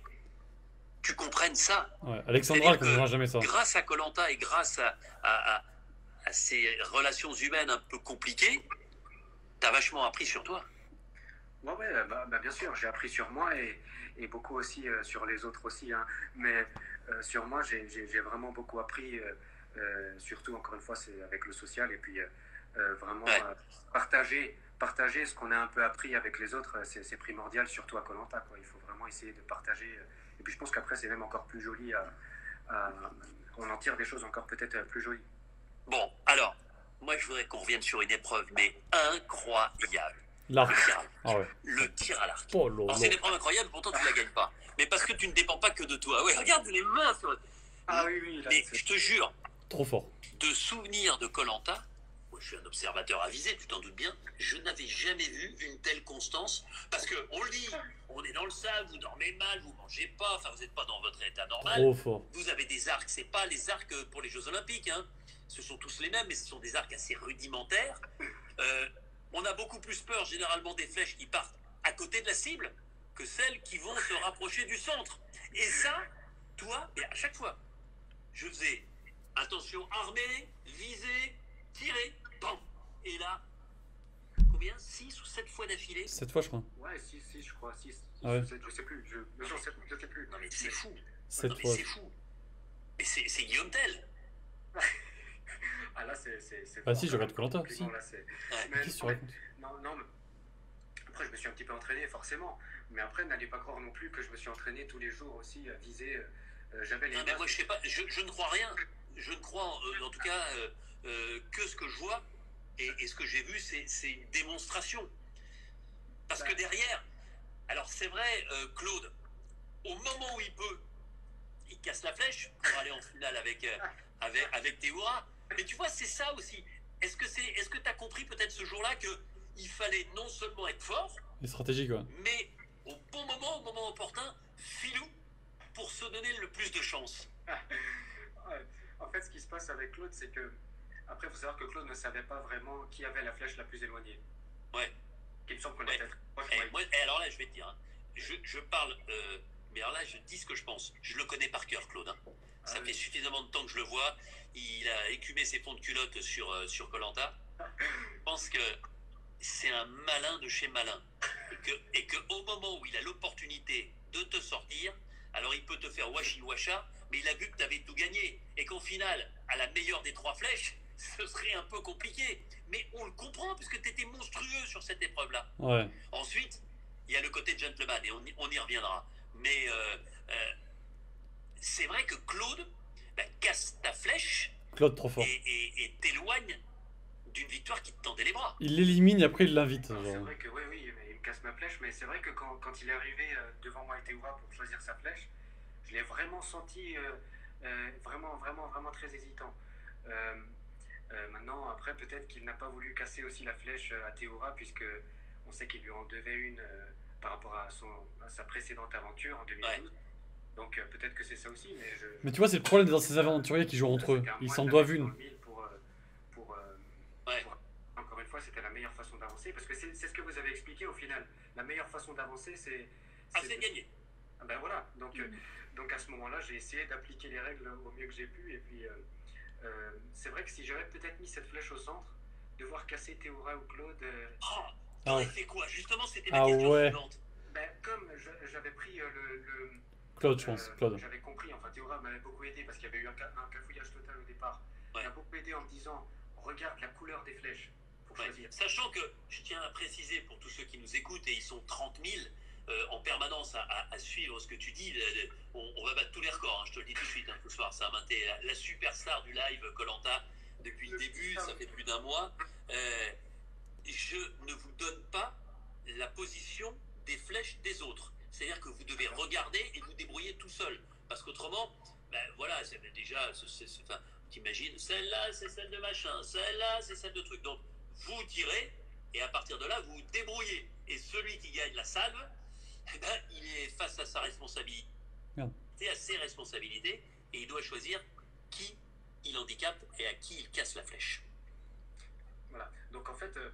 tu comprennes ça. Ouais. Alexandra C'est-à-dire ne comprendra que jamais ça. Grâce à Koh-Lanta et grâce à, à, à, à ces relations humaines un peu compliquées, tu as vachement appris sur toi. ouais, ouais, bah, bah, bien sûr, j'ai appris sur moi et, et beaucoup aussi euh, sur les autres aussi. Hein. Mais euh, sur moi, j'ai j'ai- j'ai vraiment beaucoup appris, euh, euh, surtout encore une fois, c'est avec le social, et puis euh, euh, vraiment Ouais. euh, partager, partager ce qu'on a un peu appris avec les autres, euh, c'est c'est primordial, surtout à koh Lanta, quoi. Il faut vraiment essayer de partager. euh, Et puis je pense qu'après, c'est même encore plus joli, à, à- on en tire des choses encore peut-être plus jolies. Bon, alors, moi je voudrais qu'on revienne sur une épreuve, mais incroyable. L'arc. Le tir à l'arc. Ah ouais. Le tir à l'arc. Oh là Alors c'est une là. épreuve incroyable, pourtant tu la gagnes pas. Mais parce que tu ne dépends pas que de toi. Ouais, regarde les mains sur... Ah oui, oui, là, Mais c'est- je te jure, Trop fort. de souvenirs de koh Lanta, moi je suis un observateur avisé, tu t'en doutes bien, je n'avais jamais vu une telle constance. Parce que on le dit, on est dans le sable, vous dormez mal, vous mangez pas, enfin vous n'êtes pas dans votre état normal. Trop fort. Vous avez des arcs, c'est pas les arcs pour les Jeux Olympiques, hein. Ce sont tous les mêmes, mais ce sont des arcs assez rudimentaires. Euh, on a beaucoup plus peur généralement des flèches qui partent à côté de la cible que celles qui vont se rapprocher du centre. Et ça, toi, et à chaque fois, je faisais attention, armé, viser, tirer, bam. Et là, combien six ou sept fois d'affilée. Cette fois, je crois. Ouais, six, six, je crois, six, Ah ouais. je sais plus, je, je, sais, je sais plus. Non mais c'est fou. Cette Non mais fois. c'est fou. Mais c'est c'est Guillaume Tell. Ah là, c'est... c'est- c'est Ah fort, si, je là, regarde koh Lanta, compliment, si. là, c'est- Ouais. Mais- Qu'est-ce que tu racontes? Non, non, mais... Après, je me suis un petit peu entraîné, forcément. Mais après, n'allez pas croire non plus que je me suis entraîné tous les jours aussi à viser. Euh, J'avais les Non, mais bases. moi, je sais pas, je, je ne crois rien. Je ne crois, euh, en tout cas, euh, euh, que ce que je vois. Et, et ce que j'ai vu, c'est c'est une démonstration. Parce que derrière, alors c'est vrai, euh, Claude, au moment où il peut, il casse la flèche pour aller en finale avec, euh, avec, avec Théoura. Mais tu vois, c'est ça aussi. Est-ce que c'est, est-ce que tu as compris peut-être ce jour-là qu'il fallait non seulement être fort, Et stratégie, quoi. mais au bon moment, au moment opportun, filou, pour se donner le plus de chance. Ouais. En fait, ce qui se passe avec Claude, c'est que. Après, il faut savoir que Claude ne savait pas vraiment qui avait la flèche la plus éloignée. Ouais. Il me semble qu'on Ouais. était très proche. Et ouais. moi, et alors là, je vais te dire, hein, je, je parle, euh, mais alors là, je dis ce que je pense. Je le connais par cœur, Claude. hein. Ça Ah fait oui. suffisamment de temps que je le vois. Il a écumé ses fonds de culotte sur euh, sur koh Lanta. Je pense que c'est un malin de chez malin. Et que, et que au moment où il a l'opportunité de te sortir, alors il peut te faire washi-washa, mais il a vu que tu avais tout gagné. Et qu'en finale, à la meilleure des trois flèches, ce serait un peu compliqué. Mais on le comprend, puisque tu étais monstrueux sur cette épreuve-là. Ouais. Ensuite, il y a le côté gentleman, et on y, on y reviendra. Mais euh, euh, c'est vrai que Claude bah, casse ta flèche Claude, trop fort. et, et- et t'éloigne d'une victoire qui te tendait les bras. Il l'élimine et après il l'invite. Alors, C'est Genre. vrai que oui, oui, mais il me casse ma flèche, mais c'est vrai que quand, quand il est arrivé euh, devant moi et Théoura pour choisir sa flèche, je l'ai vraiment senti euh, euh, vraiment, vraiment, vraiment très hésitant. Euh, euh, maintenant, après, peut-être qu'il n'a pas voulu casser aussi la flèche euh, à Théoura, puisque on sait qu'il lui en devait une euh, par rapport à, son, à sa précédente aventure en deux mille douze. Donc euh, peut-être que c'est ça aussi, mais je... Mais tu vois, c'est le problème dans ces aventuriers qui jouent entre eux. Ils s'en doivent une. Pour, euh, pour, euh, Ouais. pour- encore une fois, c'était la meilleure façon d'avancer, parce que c'est c'est ce que vous avez expliqué au final. La meilleure façon d'avancer, c'est... Ah, c'est gagné. Ah ben voilà, donc, euh, donc à ce moment-là, j'ai essayé d'appliquer les règles au mieux que j'ai pu, et puis euh, euh, c'est vrai que si j'avais peut-être mis cette flèche au centre, devoir casser Théoura ou Claude, euh, Oh, Ah t'aurais ouais. fait quoi? Justement, c'était ma Ah question ouais. suivante. ben, comme je- j'avais pris euh, le... le Claude, je pense. Euh, Claude. J'avais compris, enfin Théoura m'avait beaucoup aidé parce qu'il y avait eu un, ca- un cafouillage total au départ. Ouais. Il m'a beaucoup aidé en me disant regarde la couleur des flèches pour Ouais. choisir. Sachant que je tiens à préciser pour tous ceux qui nous écoutent, et ils sont trente mille euh, en permanence à, à- à suivre ce que tu dis, le- le- on, on va battre tous les records, hein, je te le dis tout de suite hein, ce soir. Ça a été la, la superstar du live koh Lanta depuis le début, ça fait plus d'un mois. Euh, je ne vous donne pas la position des flèches des autres. C'est-à-dire que vous devez regarder et vous débrouiller tout seul. Parce qu'autrement, ben voilà, c'est déjà, c'est- c'est- c'est- enfin, t'imagines, celle-là, c'est celle de machin, celle-là, c'est celle de truc. Donc, vous tirez, et à partir de là, vous vous débrouillez. Et celui qui gagne la salve, eh ben, il est face à sa responsabilité, Merde. à ses responsabilités, et il doit choisir qui il handicape et à qui il casse la flèche. Voilà. Donc en fait, euh,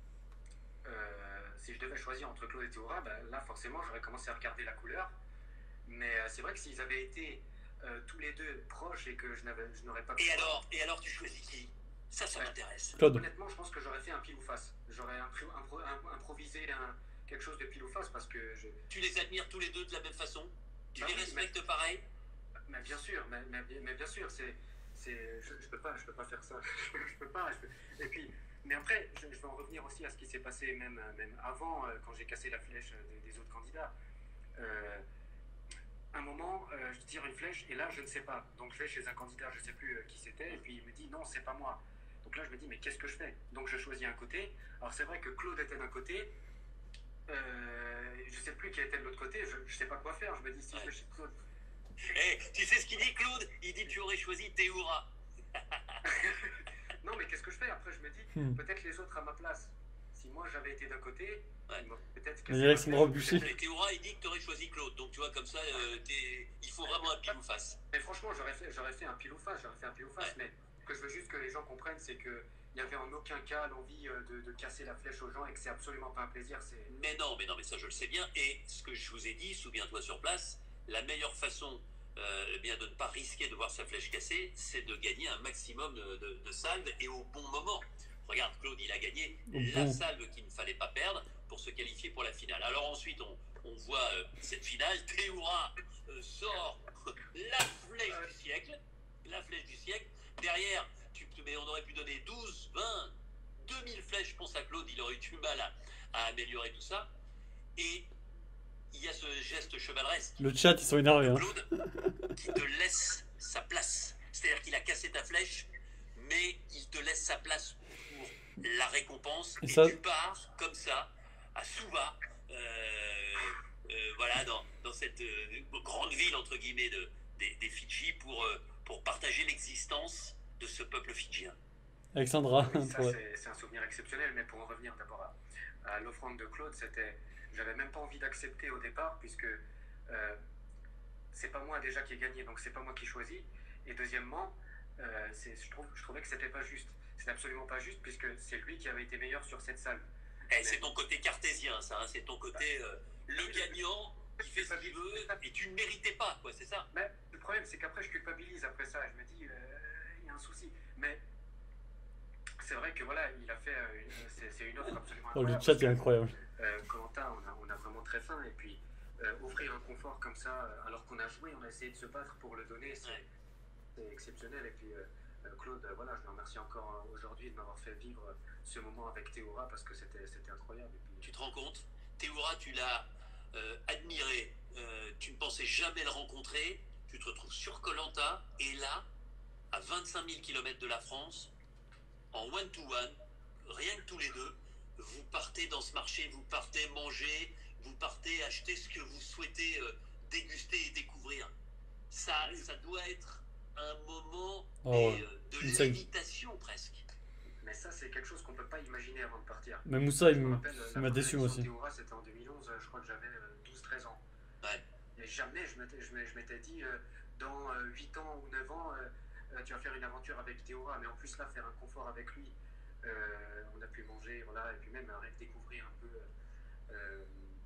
euh, si je devais choisir entre Claude et Théoura, ben, là forcément j'aurais commencé à regarder la couleur. Mais euh, c'est vrai que s'ils avaient été euh, tous les deux proches et que je n'avais- je n'aurais pas pu. Et alors, et alors tu choisis qui? Ça, ça Ouais. m'intéresse. Claude. Honnêtement, je pense que j'aurais fait un pile ou face. J'aurais impro- impro- im- improvisé un, quelque chose de pile ou face parce que je. Tu les admires tous les deux de la même façon? Tu Bah les oui, respectes pareil? Mais bien sûr, mais, mais, mais bien sûr, c'est, c'est, je, je peux pas, je peux pas faire ça. je peux pas. Je peux... Et puis, mais après, je, je vais en revenir aussi à ce qui s'est passé même, même avant, euh, quand j'ai cassé la flèche des, des autres candidats. Euh, un moment, euh, je tire une flèche et là, je ne sais pas. Donc, je vais chez un candidat, je ne sais plus euh, qui c'était, et puis il me dit non, c'est pas moi. Donc là, je me dis mais qu'est-ce que je fais? Donc, je choisis un côté. Alors, c'est vrai que Claude était d'un côté. Euh, je ne sais plus qui était de l'autre côté. Je ne sais pas quoi faire. Je me dis si ouais. je vais chez Claude. Hey, tu sais ce qu'il dit, Claude? Il dit tu aurais choisi Théoura. Non, mais qu'est-ce que je fais? Après, je me dis hmm. peut-être les autres à ma place. Si moi j'avais été d'un côté, ouais. peut-être que. Mais Alexandre Buchy. Et Théoura, il dit que tu aurais choisi Claude. Donc tu vois, comme ça, euh, il faut vraiment un pile ou face. Mais franchement, j'aurais fait, j'aurais fait un pile ou face. J'aurais fait un pile ou face. Ouais. Mais ce que je veux juste que les gens comprennent, c'est que. Il n'y avait en aucun cas l'envie de, de casser la flèche aux gens et que c'est absolument pas un plaisir. C'est... Mais non, mais non, mais ça je le sais bien. Et ce que je vous ai dit, souviens-toi sur place, la meilleure façon euh, eh bien, de ne pas risquer de voir sa flèche cassée, c'est de gagner un maximum de, de, de salves et au bon moment. Regarde, Claude, il a gagné la salve qu'il ne fallait pas perdre pour se qualifier pour la finale. Alors ensuite, on, on voit euh, cette finale. Théoura euh, sort la flèche du siècle. La flèche du siècle. Derrière... mais on aurait pu donner douze, vingt, deux mille flèches, je pense à Claude, il aurait eu du mal à, à améliorer tout ça. Et il y a ce geste chevaleresque. Le chat, ils sont énervés. Hein. Claude, qui te laisse sa place. C'est-à-dire qu'il a cassé ta flèche, mais il te laisse sa place pour la récompense. Et, et ça... tu pars comme ça, à Suva, euh, euh, voilà, dans, dans cette euh, grande ville, entre guillemets, de, des, des Fidji, pour, euh, pour partager l'existence de ce peuple fidjien. Alexandra, oui, ça, c'est, c'est un souvenir exceptionnel, mais pour en revenir d'abord à, à l'offrande de Claude, c'était, j'avais même pas envie d'accepter au départ, puisque euh, c'est pas moi déjà qui ai gagné, donc c'est pas moi qui choisis. Et deuxièmement, euh, c'est, je, trouve, je trouvais que c'était pas juste. C'est absolument pas juste, puisque c'est lui qui avait été meilleur sur cette salle. Eh, mais... C'est ton côté cartésien, ça. Hein, c'est ton côté euh, le gagnant qui fait ce qu'il veut, et tu ne méritais pas, quoi. C'est ça. Mais le problème, c'est qu'après, je culpabilise après ça. Je me dis. Euh, un souci, mais c'est vrai que voilà, il a fait une, c'est, c'est une offre absolument incroyable. Oh, le chat est incroyable. Koh-Lanta, euh, on a, on a vraiment très faim, et puis euh, offrir un confort comme ça, euh, alors qu'on a joué, on a essayé de se battre pour le donner, c'est, ouais. c'est exceptionnel. Et puis euh, Claude, voilà, je le remercie encore aujourd'hui de m'avoir fait vivre ce moment avec Théoura, parce que c'était, c'était incroyable. Et puis, tu te rends compte, Théoura, tu l'as euh, admiré, euh, tu ne pensais jamais le rencontrer, tu te retrouves sur Koh-Lanta, et là, à vingt-cinq mille kilomètres de la France, en one-to-one, rien que tous les deux, vous partez dans ce marché, vous partez manger, vous partez acheter ce que vous souhaitez euh, déguster et découvrir. Ça, ça doit être un moment oh, et, euh, de lévitation presque. Mais ça, c'est quelque chose qu'on ne peut pas imaginer avant de partir. Mais Moussa, il, m- il m'a déçu aussi. Théoura, c'était en deux mille onze, je crois que j'avais douze treize ans. Ouais. Et jamais je m'étais, je m'étais dit, euh, dans euh, huit ans ou neuf ans, euh, tu vas faire une aventure avec Théoura, mais en plus là, faire un confort avec lui. Euh, on a pu manger, voilà, et puis même euh, découvrir un peu euh,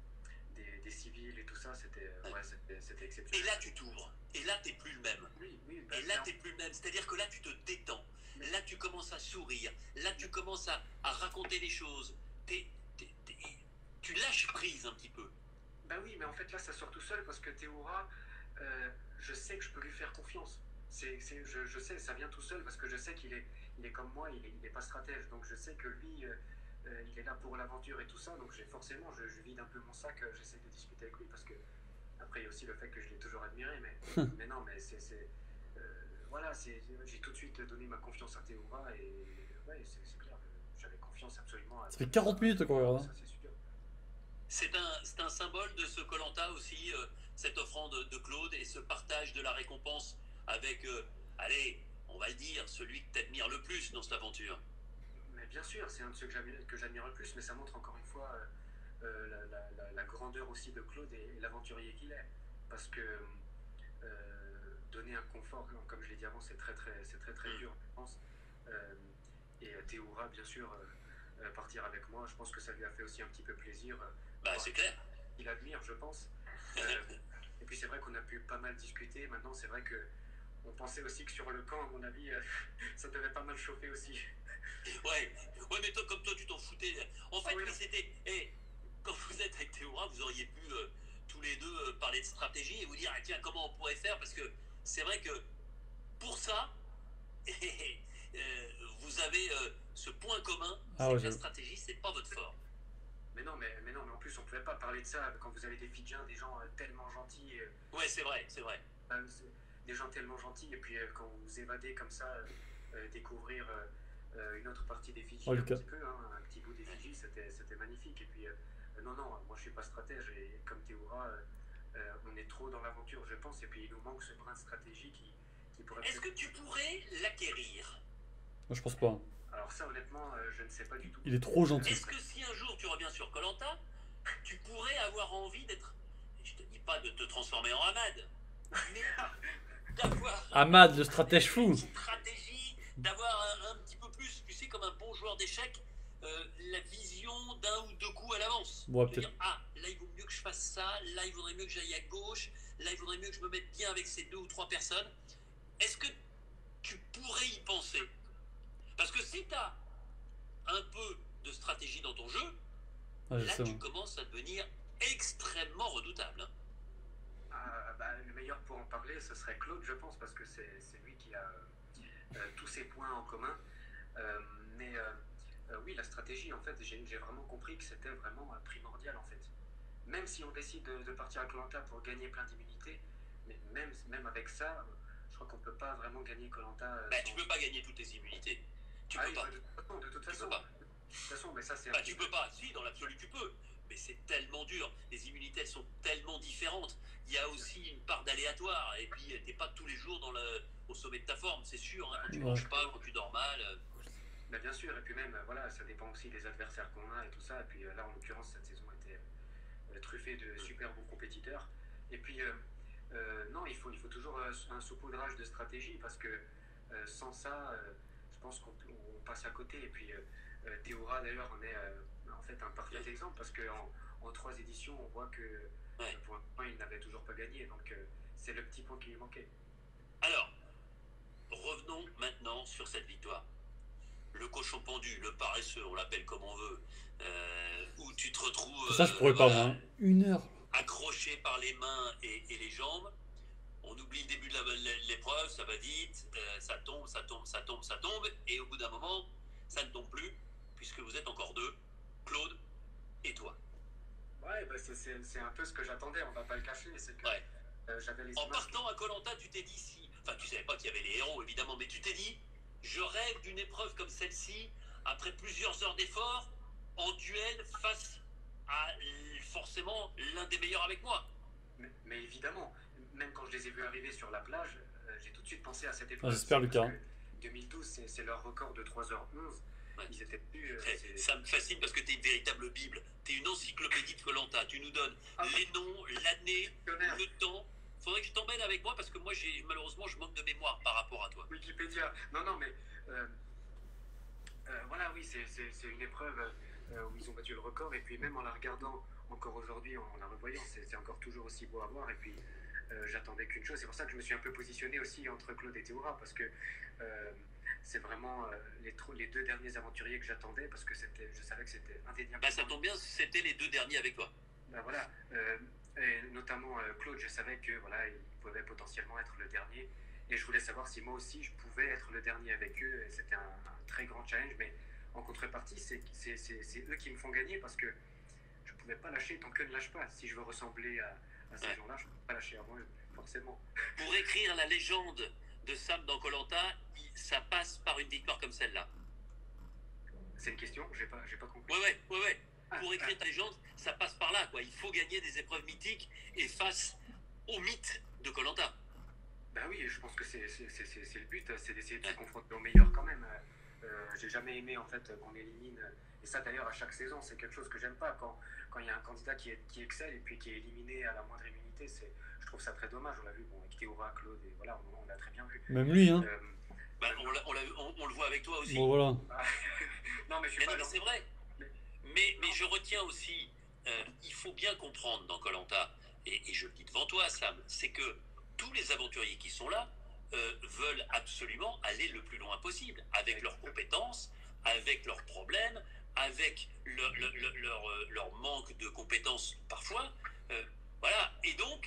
des, des civils et tout ça, c'était, ouais. Ouais, c'était, c'était exceptionnel. Et là, tu t'ouvres. Et là, t'es plus le même. Oui, oui. Bah, et là, t'es plus le même. C'est-à-dire que là, tu te détends. Mais... Là, tu commences à sourire. Là, tu commences à, à raconter les choses. T'es, t'es, t'es... Tu lâches prise un petit peu. Bah oui, mais en fait, là, ça sort tout seul parce que Théoura, euh, je sais que je peux lui faire confiance. C'est, c'est, je, je sais, ça vient tout seul parce que je sais qu'il est, il est comme moi, il n'est il est pas stratège. Donc je sais que lui, euh, euh, il est là pour l'aventure et tout ça. Donc j'ai, forcément, je, je vide un peu mon sac, euh, j'essaie de discuter avec lui parce que, après, il y a aussi le fait que je l'ai toujours admiré. Mais, mais non, mais c'est. c'est euh, voilà, c'est, j'ai tout de suite donné ma confiance à Théoura et ouais, c'est, c'est clair, j'avais confiance absolument à. Ça fait quarante minutes qu'on regarde. Ça, c'est super. C'est un, c'est un symbole de ce Koh-Lanta aussi, euh, cette offrande de Claude et ce partage de la récompense avec, euh, allez, on va le dire, celui que tu admires le plus dans cette aventure. Mais bien sûr, c'est un de ceux que j'admire, que j'admire le plus, mais ça montre encore une fois euh, euh, la, la, la, la grandeur aussi de Claude et, et l'aventurier qu'il est. Parce que euh, donner un confort, comme je l'ai dit avant, c'est très très, c'est très, très dur, je pense. Euh, et Théoura, bien sûr, euh, partir avec moi, je pense que ça lui a fait aussi un petit peu plaisir. Bah, c'est clair. Il admire, je pense. Euh, et puis c'est vrai qu'on a pu pas mal discuter. Maintenant, c'est vrai que on pensait aussi que sur le camp, à mon avis, euh, ça devait pas mal chauffer aussi. Ouais, ouais, mais toi, comme toi, tu t'en foutais. En fait, ah, oui, c'était. Hey, quand vous êtes avec Théoura, vous auriez pu euh, tous les deux euh, parler de stratégie et vous dire, ah, tiens, comment on pourrait faire, parce que c'est vrai que pour ça, euh, vous avez euh, ce point commun, Ah c'est ouais, que la je- stratégie, c'est pas votre fort. Mais non, mais, mais non, mais en plus, on pouvait pas parler de ça quand vous avez des Fidjiens, des gens euh, tellement gentils, euh, Ouais, c'est vrai, c'est vrai. euh, c'est- des gens tellement gentils, et puis euh, quand vous vous évadez comme ça, euh, euh, découvrir euh, euh, une autre partie des Fidji Oh, un Lucas. petit peu, hein, un petit bout des Fidji, c'était c'était magnifique. Et puis, euh, euh, non, non, moi je suis pas stratège, et comme Théoura, euh, euh, on est trop dans l'aventure, je pense, et puis il nous manque ce brin de stratégie qui, qui pourrait Est-ce que peut-être... tu pourrais l'acquérir? Moi, je pense pas. hein. Alors ça, honnêtement, euh, je ne sais pas du tout. Il est trop gentil. Est-ce que si un jour tu reviens sur koh tu pourrais avoir envie d'être, je te dis pas de te transformer en Ahmad, mais d'avoir Ahmad, le stratège fou. une stratégie, d'avoir un, un petit peu plus, tu sais, comme un bon joueur d'échecs, euh, la vision d'un ou deux coups à l'avance. Ouais, De peut-être. dire, ah, là il vaut mieux que je fasse ça, là il vaudrait mieux que j'aille à gauche, là il vaudrait mieux que je me mette bien avec ces deux ou trois personnes. Est-ce que tu pourrais y penser? Parce que si tu as un peu de stratégie dans ton jeu, Ah, je là sais, tu moi. commences à devenir extrêmement redoutable. hein. Ah, bah, le meilleur pour en parler, ce serait Claude, je pense, parce que c'est c'est lui qui a euh, tous ces points en commun. Euh, mais euh, euh, oui, la stratégie, en fait, j'ai j'ai vraiment compris que c'était vraiment euh, primordial, en fait. Même si on décide de, de partir à koh pour gagner plein d'immunités, mais même, même avec ça, euh, je crois qu'on peut pas vraiment gagner koh lanta. Bah, tu peux pas gagner toutes les immunités. Tu Ah peux oui, pas. bah, de toute façon, de toute Tu façon, peux pas. de toute façon, mais ça c'est un Bah, petit tu peu- peux pas. Si, dans l'absolu, tu peux. Mais c'est tellement dur. Les immunités, elles sont tellement différentes. Il y a aussi une part d'aléatoire. Et puis, t'es pas tous les jours dans le, au sommet de ta forme, c'est sûr. hein. Quand tu Ouais. manges pas, quand tu dors mal. euh, Bah, bien sûr, et puis même, euh, voilà, ça dépend aussi des adversaires qu'on a et tout ça. Et puis euh, là, en l'occurrence, cette saison était euh, truffée de super bons compétiteurs. Et puis, euh, euh, non, il faut, il faut toujours euh, un saupoudrage de stratégie parce que euh, sans ça, euh, je pense qu'on on passe à côté. Et puis, euh, euh, Théoura, d'ailleurs, en est euh, en fait un parfait exemple parce qu'en en trois éditions, on voit que Ouais. euh, pour l'instant, il n'avait toujours pas gagné. Donc, euh, c'est le petit point qui lui manquait. Alors, revenons maintenant sur cette victoire. Le cochon pendu, le paresseux, on l'appelle comme on veut, euh, où tu te retrouves Ça, je pourrais pas, voilà, moi. hein. Une heure. accroché par les mains et, et les jambes. On oublie le début de la- l'épreuve, ça va vite, euh, ça tombe, ça tombe, ça tombe, ça tombe, et au bout d'un moment, ça ne tombe plus, puisque vous êtes encore deux, Claude et toi. Ouais, bah, c'est- c'est c'est un peu ce que j'attendais, on va pas le cacher. C'est que Ouais. euh, j'avais les En images. partant à koh lanta, tu t'es dit si. Enfin, tu savais pas qu'il y avait les héros, évidemment, mais tu t'es dit je rêve d'une épreuve comme celle-ci, après plusieurs heures d'efforts, en duel face à l- forcément l'un des meilleurs avec moi. Mais, mais évidemment, même quand je les ai vus arriver sur la plage, euh, j'ai tout de suite pensé à cette épreuve. Ah, j'espère, Parce Lucas. que deux mille douze, c'est c'est leur record de trois heures onze. Ouais. Ils étaient plus. euh, Eh, c'est- Ça me fascine parce que tu es une véritable Bible. Tu es une encyclopédie de koh lanta. Tu nous donnes Ah, les noms, l'année, Dictionnaire. le temps. Faudrait que je t'emmène avec moi parce que moi, j'ai malheureusement, je manque de mémoire par rapport à toi. Wikipédia. Non, non, mais. euh, euh, voilà, oui, c'est c'est- c'est une épreuve euh, où ils ont battu le record. Et puis, même en la regardant encore aujourd'hui, en la revoyant, c'est c'est encore toujours aussi beau à voir. Et puis, euh, j'attendais qu'une chose. C'est pour ça que je me suis un peu positionné aussi entre Claude et Théoura. Parce que. euh, c'est vraiment euh, les, tro- les deux derniers aventuriers que j'attendais parce que c'était, je savais que c'était indéniablement. Bah, ça tombe bien, c'était les deux derniers avec toi. Ben voilà, euh, et notamment euh, Claude, je savais que voilà, il pouvait potentiellement être le dernier, et je voulais savoir si moi aussi je pouvais être le dernier avec eux. Et c'était un, un très grand challenge, mais en contrepartie, c'est, c'est, c'est, c'est eux qui me font gagner parce que je pouvais pas lâcher tant qu'eux ne lâchent pas. Si je veux ressembler à, à ces Ouais. gens-là, je peux pas lâcher avant eux, forcément. Pour écrire la légende de Sam dans koh lanta, ça passe par une victoire comme celle-là. C'est une question, j'ai pas, j'ai pas compris. Ouais, ouais, ouais, ouais. Pour Ah, écrire ta légende, ça passe par là, quoi. Il faut gagner des épreuves mythiques et face au mythe de koh lanta. Ben oui, je pense que c'est, c'est, c'est, c'est, c'est le but, c'est d'essayer de Ouais. se confronter aux meilleurs quand même. Euh, j'ai jamais aimé en fait qu'on élimine, et ça d'ailleurs à chaque saison, c'est quelque chose que j'aime pas, quand quand il y a un candidat qui, est, qui excelle et puis qui est éliminé à la moindre immunité, c'est, je trouve ça très dommage. On l'a vu bon, avec Théoura, Claude, et voilà, on, on l'a très bien vu. Même lui, hein. Euh, Bah, on, l'a- on l'a- on- on le voit avec toi aussi. Bon, voilà. ah, non mais je suis Mais pas non, mais dans- c'est vrai. Mais, mais je retiens aussi, euh, il faut bien comprendre dans koh lanta, et, et je le dis devant toi, Sam, c'est que tous les aventuriers qui sont là euh, veulent absolument aller le plus loin possible, avec leurs compétences, avec leurs problèmes, avec le- le- le- leur, euh, leur manque de compétences parfois. Euh, voilà. Et donc, bah,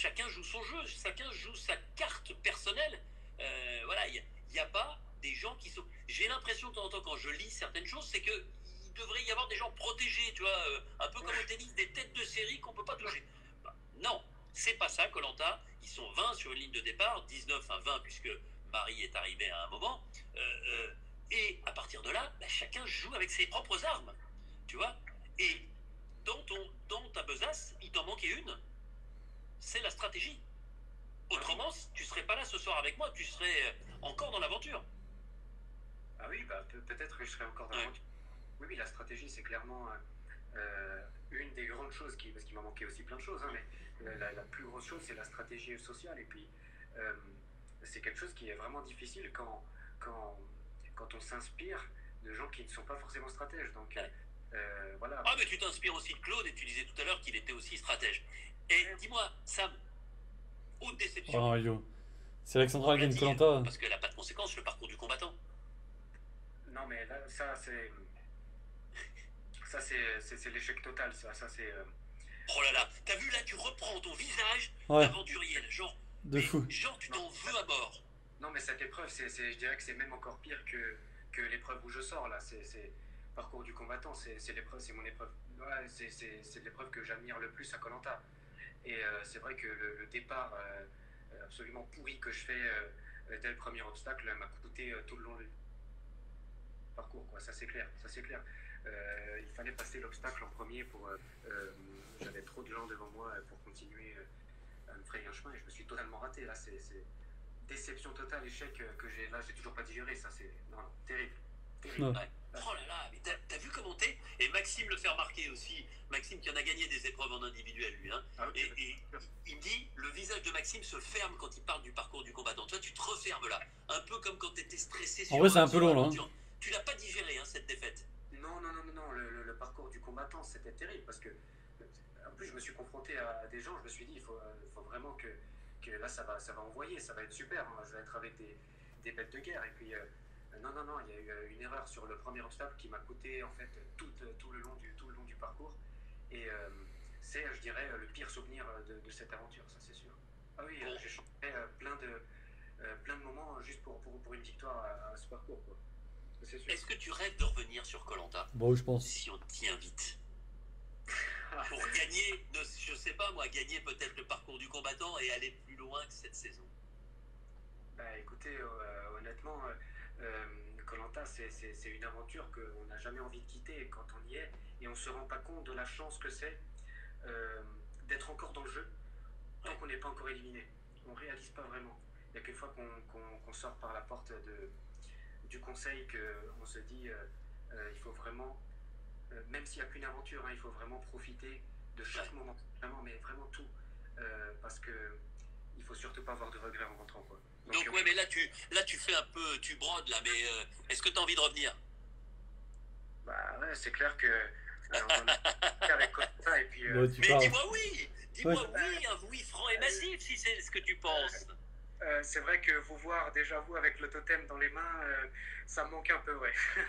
chacun joue son jeu, chacun joue sa carte personnelle. Euh, voilà, il n'y a, a pas des gens qui sont... J'ai l'impression de temps en temps, quand je lis certaines choses, c'est qu'il devrait y avoir des gens protégés, tu vois, euh, un peu comme au tennis, des têtes de série qu'on ne peut pas toucher. Bah, non, c'est pas ça, koh lanta. Ils sont vingt sur une ligne de départ, dix-neuf à vingt, puisque Marie est arrivée à un moment. Euh, euh, et à partir de là, bah, chacun joue avec ses propres armes, tu vois. Et dans, ton, dans ta besace, il t'en manquait une. C'est la stratégie. Autrement, tu serais pas là ce soir avec moi, tu serais encore dans l'aventure. Ah oui, bah, peut- peut-être que je serais encore dans l'aventure. Ouais. Oui, oui, la stratégie, c'est clairement euh, une des grandes choses, qui, parce qu'il m'a manqué aussi plein de choses, hein, mais la, la plus grosse chose, c'est la stratégie sociale. Et puis, euh, c'est quelque chose qui est vraiment difficile quand, quand, quand on s'inspire de gens qui ne sont pas forcément stratèges. Donc, ouais. euh, voilà. Ah, mais tu t'inspires aussi de Claude, et tu disais tout à l'heure qu'il était aussi stratège. Et ouais. Dis-moi, Sam, haute déception. Oh, yo. C'est Alexandra qui gagne koh lanta. Parce qu'elle n'a pas de conséquences, le parcours du combattant. Non, mais là, ça, c'est. Ça, c'est l'échec total, ça. ça c'est. Euh... Oh là là, t'as vu, là, tu reprends ton visage ouais. d'aventurier, genre. De fou. Genre, tu t'en veux à mort. Non, mais cette épreuve, c'est, c'est, je dirais que c'est même encore pire que, que l'épreuve où je sors, là. C'est parcours du combattant, c'est l'épreuve, c'est mon épreuve. Ouais, c'est l'épreuve que j'admire le plus à koh lanta. Et euh, c'est vrai que le, le départ euh, absolument pourri que je fais euh, dès le premier obstacle m'a coûté euh, tout le long du parcours, quoi. Ça, c'est clair, ça, c'est clair. Euh, il fallait passer l'obstacle en premier pour... Euh, euh, j'avais trop de gens devant moi pour continuer euh, à me frayer un chemin et je me suis totalement raté. Là, c'est déception totale, échec que j'ai là, j'ai toujours pas digéré. Ça, c'est non, non, terrible. terrible. Ouais. Oh là là, mais t'as vu comment t'es? Et Maxime le fait remarquer aussi. Maxime qui en a gagné des épreuves en individuel, lui. Hein. Ah, okay. Et, et il me dit, le visage de Maxime se ferme quand il parle du parcours du combattant. Toi, tu te refermes là. Un peu comme quand t'étais stressé sur... En vrai, c'est un peu long, là. Hein. Tu l'as pas digéré, hein, cette défaite? Non, non, non, non, non. Le, le, le parcours du combattant, c'était terrible parce que... En plus, je me suis confronté à des gens, je me suis dit, il faut, il faut vraiment que, que là, ça va, ça va envoyer, ça va être super. Hein. Je vais être avec des, des bêtes de guerre. Et puis, euh, non, non, non, il y a eu une erreur sur le premier obstacle qui m'a coûté, en fait, tout, tout, le long du, tout le long du parcours. Et euh, c'est, je dirais, le pire souvenir de, de cette aventure, ça, c'est sûr. Ah oui, euh, j'ai changé euh, plein, de, euh, plein de moments juste pour, pour, pour une victoire à, à ce parcours, quoi. Est-ce que tu rêves de revenir sur koh lanta? Bon, je pense. Si on t'y invite. Pour gagner, je sais pas moi, gagner peut-être le parcours du combattant et aller plus loin que cette saison. Bah écoutez, euh, honnêtement, euh, koh lanta c'est une aventure qu'on n'a jamais envie de quitter quand on y est et on se rend pas compte de la chance que c'est euh, d'être encore dans le jeu tant ouais. qu'on n'est pas encore éliminé. On réalise pas vraiment. Il y a quelquefois qu'on qu'on qu'on sort par la porte de, du conseil qu'on se dit euh, euh, il faut vraiment... Même s'il n'y a qu'une aventure, hein, il faut vraiment profiter de chaque ouais. moment, vraiment, mais vraiment tout, euh, parce que il faut surtout pas avoir de regrets en rentrant, quoi. Donc, Donc euh, ouais, mais là tu, là tu fais un peu, tu brodes là, mais euh, est-ce que tu as envie de revenir? Bah ouais, c'est clair que euh, on a avec koh lanta et puis. Euh, ouais, mais dis-moi oui, dis-moi ouais. oui, un oui franc et massif si c'est ce que tu penses. Euh, c'est vrai que vous voir déjà vous avec le totem dans les mains, euh, ça me manque un peu, ouais.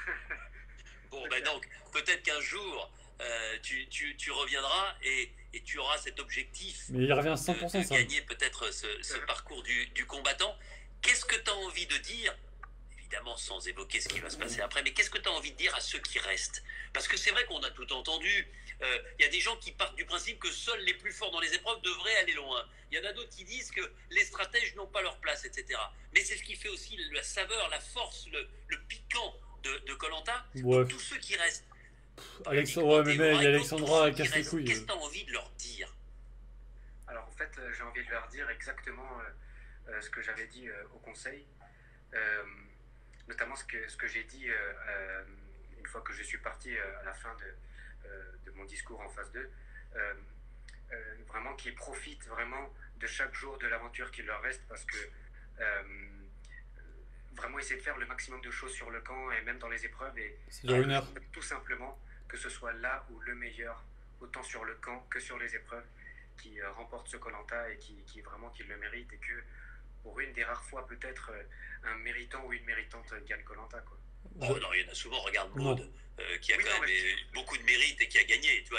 Bon, ben donc, peut-être qu'un jour, euh, tu, tu, tu reviendras et, et tu auras cet objectif Mais il revient cent pour cent, de, de gagner peut-être ce, ce parcours du, du combattant. Qu'est-ce que tu as envie de dire, évidemment sans évoquer ce qui va se passer après, mais qu'est-ce que tu as envie de dire à ceux qui restent? Parce que c'est vrai qu'on a tout entendu, il euh, y a des gens qui partent du principe que seuls les plus forts dans les épreuves devraient aller loin. Il y en a d'autres qui disent que les stratèges n'ont pas leur place, et cetera. Mais c'est ce qui fait aussi la saveur, la force, le, le piquant de, de koh lanta. Ouais. Donc tous ceux qui restent. Alex... Ouais, mais mec, Alexandra casse les couilles. Qu'est-ce que tu as envie de leur dire? Alors en fait, euh, j'ai envie de leur dire exactement euh, euh, ce que j'avais dit euh, au conseil, euh, notamment ce que, ce que j'ai dit euh, euh, une fois que je suis parti euh, à la fin de, euh, de mon discours en phase deux. Euh, euh, vraiment qu'ils profitent vraiment de chaque jour de l'aventure qu'il leur reste parce que euh, vraiment essayer de faire le maximum de choses sur le camp et même dans les épreuves et euh, tout simplement que ce soit là où le meilleur autant sur le camp que sur les épreuves qui euh, remporte ce koh lanta et qui, qui vraiment qui le mérite et que pour une des rares fois peut-être euh, un méritant ou une méritante gagne koh lanta, quoi. Oh non, il y en a souvent, regarde Maud, euh, qui a oui, quand non, même mais... beaucoup de mérite et qui a gagné. Tu vois, il y a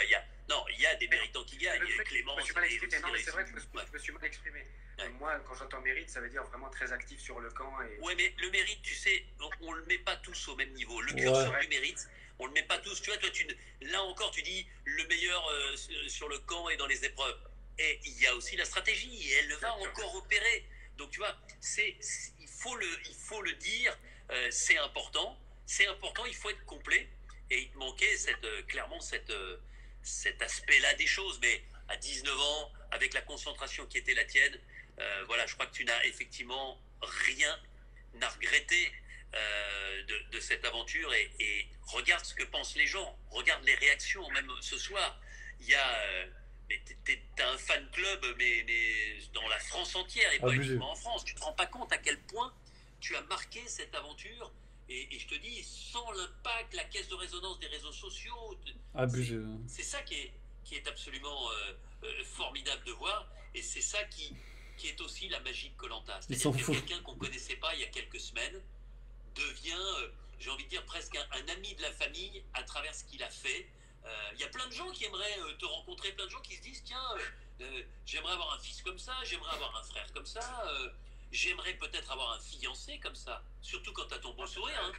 Non, il y a des méritants qui gagnent. Le fait que Clément, je me suis mal c'est exprimé. Non, mais c'est vrai que je me, ouais. je me suis mal exprimé. Ouais. Moi, quand j'entends mérite, ça veut dire vraiment très actif sur le camp. Et... Ouais, mais le mérite, tu sais, on, on le met pas tous au même niveau. Le Ouais. curseur du mérite, on le met pas tous. Tu vois, toi, tu, là encore, tu dis le meilleur euh, sur le camp et dans les épreuves. Et il y a aussi la stratégie, et elle va encore opérer. Donc, tu vois, c'est, c'est, il, faut le, il faut le dire, euh, c'est important. C'est important, il faut être complet. Et il te manquait cette, euh, clairement cette, euh, cet aspect-là des choses. Mais à dix-neuf ans, avec la concentration qui était la tienne, euh, voilà, je crois que tu n'as effectivement rien à regretter euh, de, de cette aventure. Et, et regarde ce que pensent les gens. Regarde les réactions, même ce soir. Il y a... Euh, mais t'as un fan club, mais, mais dans la France entière, et pas Abusé. uniquement en France. Tu te rends pas compte à quel point tu as marqué cette aventure. Et, et je te dis, sans l'impact, la caisse de résonance des réseaux sociaux, Abusé. c'est ça qui est, qui est absolument euh, euh, formidable de voir. Et c'est ça qui, qui est aussi la magie de Koh-Lanta. C'est-à-dire que quelqu'un qu'on connaissait pas il y a quelques semaines devient, euh, j'ai envie de dire, presque un, un ami de la famille à travers ce qu'il a fait. Il euh, y a plein de gens qui aimeraient euh, te rencontrer, plein de gens qui se disent tiens, euh, euh, j'aimerais avoir un fils comme ça, j'aimerais avoir un frère comme ça, euh, j'aimerais peut-être avoir un fiancé comme ça, surtout quand t'as ton beau sourire. Hein.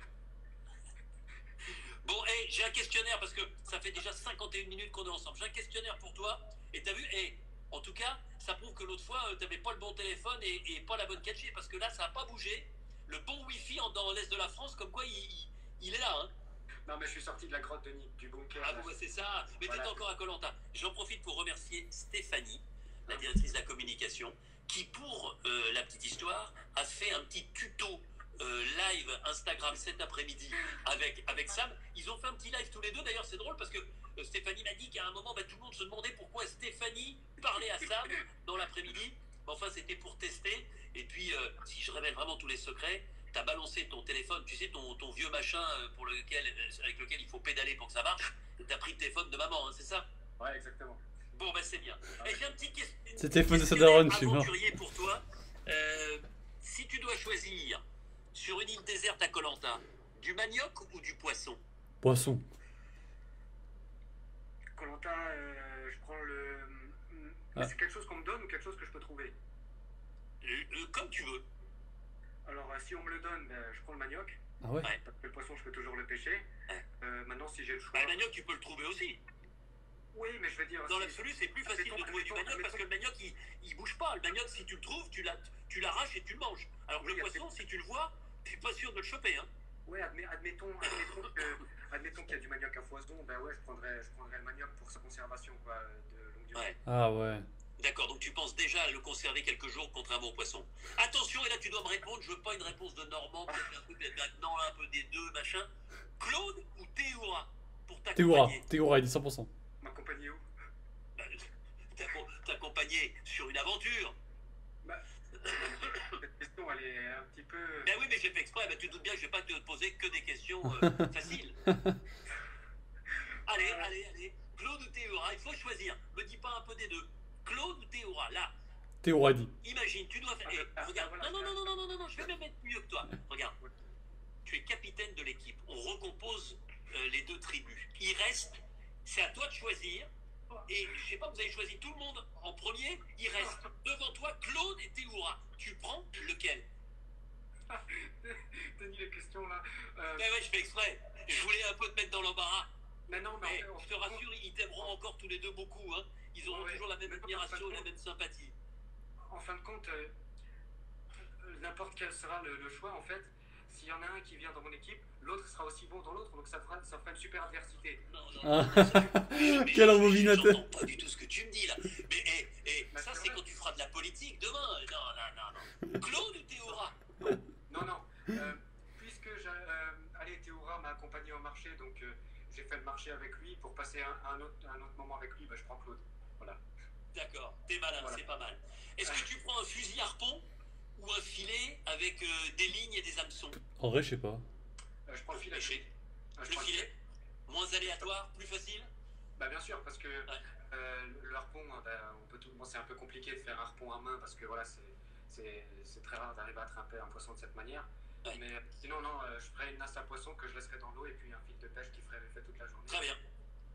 Bon, hey, j'ai un questionnaire parce que ça fait déjà cinquante et une minutes qu'on est ensemble. J'ai un questionnaire pour toi et t'as vu, hey, en tout cas, ça prouve que l'autre fois, euh, t'avais pas le bon téléphone et, et pas la bonne quatre G parce que là, ça a pas bougé. Le bon Wi-Fi en, dans l'est de la France, comme quoi il, il, il est là. Hein. Non, mais je suis sorti de la grotte de Nick, du bunker. Ah bon, c'est ça. Mais voilà. t'es encore à Koh-Lanta. J'en profite pour remercier Stéphanie, la directrice de la communication, qui, pour euh, la petite histoire, a fait un petit tuto euh, live Instagram cet après-midi avec, avec Sam. Ils ont fait un petit live tous les deux. D'ailleurs, c'est drôle parce que euh, Stéphanie m'a dit qu'à un moment, bah, tout le monde se demandait pourquoi Stéphanie parlait à Sam dans l'après-midi. Mais enfin, c'était pour tester. Et puis, euh, si je révèle vraiment tous les secrets, t'as balancé ton téléphone, tu sais, ton, ton vieux machin pour lequel, avec lequel il faut pédaler pour que ça marche, et t'as pris le téléphone de maman, hein, c'est ça? Ouais, exactement. Bon, bah c'est bien. Et j'ai un petit question. C'était faux de Sodaron, je suis mort. Aventurier pour toi. Euh, si tu dois choisir sur une île déserte à Koh-Lanta, du manioc ou du poisson? Poisson. Koh-Lanta, euh, je prends le... Ah. C'est quelque chose qu'on me donne ou quelque chose que je peux trouver? euh, euh, Comme tu veux. Alors, euh, si on me le donne, ben, je prends le manioc. Ah ouais, ouais. Parce que le poisson, je peux toujours le pêcher. Ouais. Euh, maintenant, si j'ai le choix... Bah, le manioc, tu peux le trouver aussi. Oui, mais je veux dire... Dans l'absolu, c'est plus facile de trouver du manioc parce que le manioc, il, il bouge pas. Le manioc, si tu le trouves, tu, la, tu l'arraches et tu le manges. Alors que oui, le poisson, si tu le vois, t'es pas sûr de le choper. Hein. Oui, admettons, admettons, que, admettons qu'il y a du manioc à foison, ben ouais, je prendrais, je prendrais le manioc pour sa conservation, quoi, de longue durée. Ouais. Ah ouais. D'accord, donc tu penses déjà à le conserver quelques jours contrairement au poisson. Attention, et là tu dois me répondre, je veux pas une réponse de Normand, peut-être un truc maintenant, un peu des deux, machin. Claude ou Théoura pour Théoura, t'accompagner? Théoura, il dit cent pour cent. M'accompagner où? Bah, t'accompagner sur une aventure. Bah, cette question, elle est un petit peu... Ben oui, mais j'ai fait exprès, ben, tu te doutes bien que je vais pas te poser que des questions euh, faciles. Allez, allez, allez, Claude ou Théoura, il faut choisir. Me dis pas un peu des deux. Claude ou Théoura, là. Théoura dit. Imagine, tu dois faire. Eh, regarde, non, non, non, non, non, non, non, non, je vais même être mieux que toi. Regarde, tu es capitaine de l'équipe. On recompose euh, les deux tribus. Il reste, c'est à toi de choisir. Et je sais pas, vous avez choisi tout le monde en premier. Il reste devant toi Claude et Théoura. Tu prends lequel? Denis, les questions là. Euh... Ben ouais, je fais exprès. Je voulais un peu te mettre dans l'embarras. Mais non, mais, mais je te rassure, ils t'aimeront encore tous les deux beaucoup. Hein. Ils auront ouais, toujours la même admiration, la même sympathie. En fin de compte, euh, n'importe quel sera le, le choix, en fait, s'il y en a un qui vient dans mon équipe, l'autre sera aussi bon dans l'autre, donc ça fera, ça fera une super adversité. Non, non, non. non Quel embobinateur. J'entends pas du tout ce que tu me dis là. Mais hey, hey, ça, c'est quand tu feras de la politique demain. Non, non, non, non. Claude ou Théoura? Non, non. Euh, puisque euh, allez, Théoura m'a accompagné au marché, donc euh, j'ai fait le marché avec lui. Pour passer un, un, autre, un autre moment avec lui, bah, je prends Claude. Voilà. D'accord, t'es malin, voilà. C'est pas mal. Est-ce que tu prends un fusil harpon ou un filet avec euh, des lignes et des hameçons? En vrai, je sais pas. Euh, je prends le filet. Euh, le filet. Moins aléatoire, plus facile? Bah bien sûr, parce que ouais. euh, le harpon, bah, on peut tout... bon, c'est un peu compliqué de faire un harpon à main parce que voilà, c'est très rare d'arriver à attraper un poisson de cette manière. Ouais. Mais sinon, non, euh, je ferai une nasse à poisson que je laisserai dans l'eau et puis un fil de pêche qui ferait fait toute la journée. Très bien.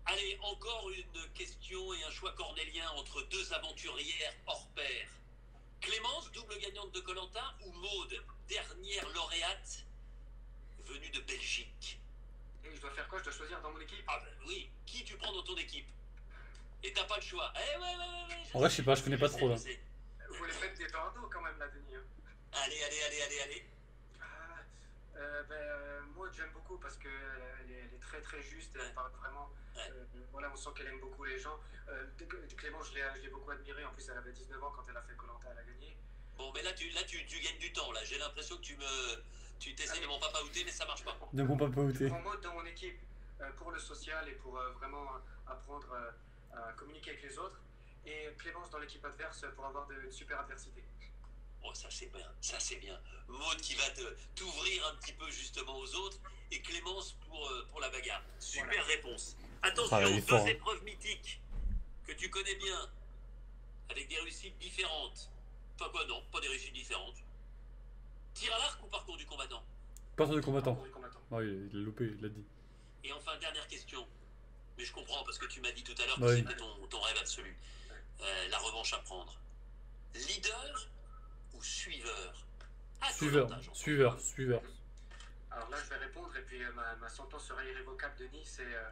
Allez, encore une question et un choix cornélien entre deux aventurières hors pair. Clémence, double gagnante de koh ou Maude, dernière lauréate venue de Belgique? Et je dois faire quoi? Je dois choisir dans mon équipe? Ah ben oui, qui tu prends dans ton équipe? Et t'as pas le choix. Eh ouais, ouais, ouais, ouais. En vrai, je sais pas, je connais pas sais, trop là. je sais. Vous les faites des tornados quand même, là, Denis. Hein. Allez, allez, allez, allez, allez. Ah, euh, ben, euh, Maud, j'aime beaucoup parce qu'elle elle est, elle est très très juste, elle parle vraiment. Ouais. Euh, voilà, on sent qu'elle aime beaucoup les gens. Euh, Clément, je l'ai beaucoup admirée. En plus, elle avait dix-neuf ans quand elle a fait koh lanta, elle a gagné. Bon, mais là, tu, là, tu, tu gagnes du temps. Là, j'ai l'impression que tu me, tu t'essayes de mon papa outé, mais ça marche pas. De mon papa Je outé. prends Maud dans mon équipe euh, pour le social et pour euh, vraiment apprendre euh, à communiquer avec les autres. Et Clémence dans l'équipe adverse pour avoir de, de super adversité. Oh, ça c'est bien, ça c'est bien. Maud qui va te, t'ouvrir un petit peu justement aux autres et Clémence pour, euh, pour la bagarre. Super voilà. Réponse. Attention, ah, deux fort, épreuves hein. mythiques que tu connais bien, avec des réussites différentes. Enfin quoi, non, pas des réussites différentes. Tir à l'arc ou parcours du combattant? Parcours du combattant. Parcours du combattant. Ah, il l'a loupé, il l'a dit. Et enfin, dernière question. Mais je comprends parce que tu m'as dit tout à l'heure que oui. c'était ton, ton rêve absolu. Euh, la revanche à prendre. Leader ou suiveur? Ah, Suiveur, suiveur, suiveur. Alors là, je vais répondre et puis euh, ma, ma sentence sera irrévocable, Denis. C'est euh,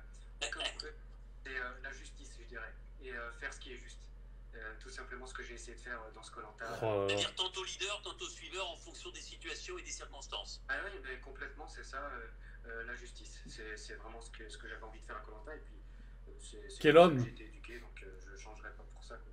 euh, la justice, je dirais. Et euh, faire ce qui est juste. Euh, tout simplement ce que j'ai essayé de faire dans ce koh lanta. Oh, c'est-à-dire tantôt leader, tantôt suiveur en fonction des situations et des circonstances. Ah oui, mais complètement, c'est ça, euh, euh, la justice. C'est vraiment ce que, ce que j'avais envie de faire à koh lanta. Et puis, euh, c'est quel homme! J'ai été éduqué, donc euh, je ne changerai pas pour ça. Quoi.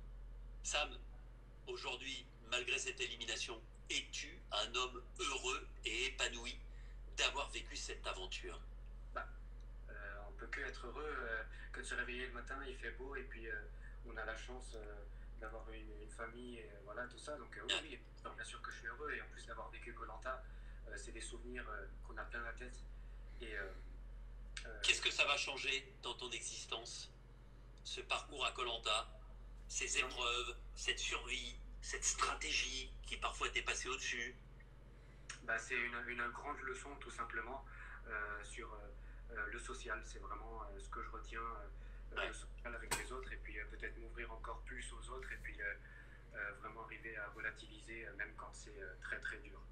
Sam, aujourd'hui, malgré cette élimination, es-tu un homme heureux et épanoui d'avoir vécu cette aventure? Bah, euh, on peut que être heureux euh, que de se réveiller le matin, il fait beau et puis euh, on a la chance euh, d'avoir une, une famille et voilà tout ça. Donc euh, oui, oui, donc, bien sûr que je suis heureux et en plus d'avoir vécu koh lanta, euh, c'est des souvenirs euh, qu'on a plein la tête. Et euh, euh, qu'est-ce que ça va changer dans ton existence, ce parcours à koh lanta, ces épreuves, cette survie, cette stratégie qui parfois t'est passée au-dessus? Bah, c'est une, une grande leçon tout simplement euh, sur euh, le social. C'est vraiment euh, ce que je retiens, euh, ouais. le social avec les autres et puis euh, peut-être m'ouvrir encore plus aux autres et puis euh, euh, vraiment arriver à relativiser euh, même quand c'est euh, très très dur.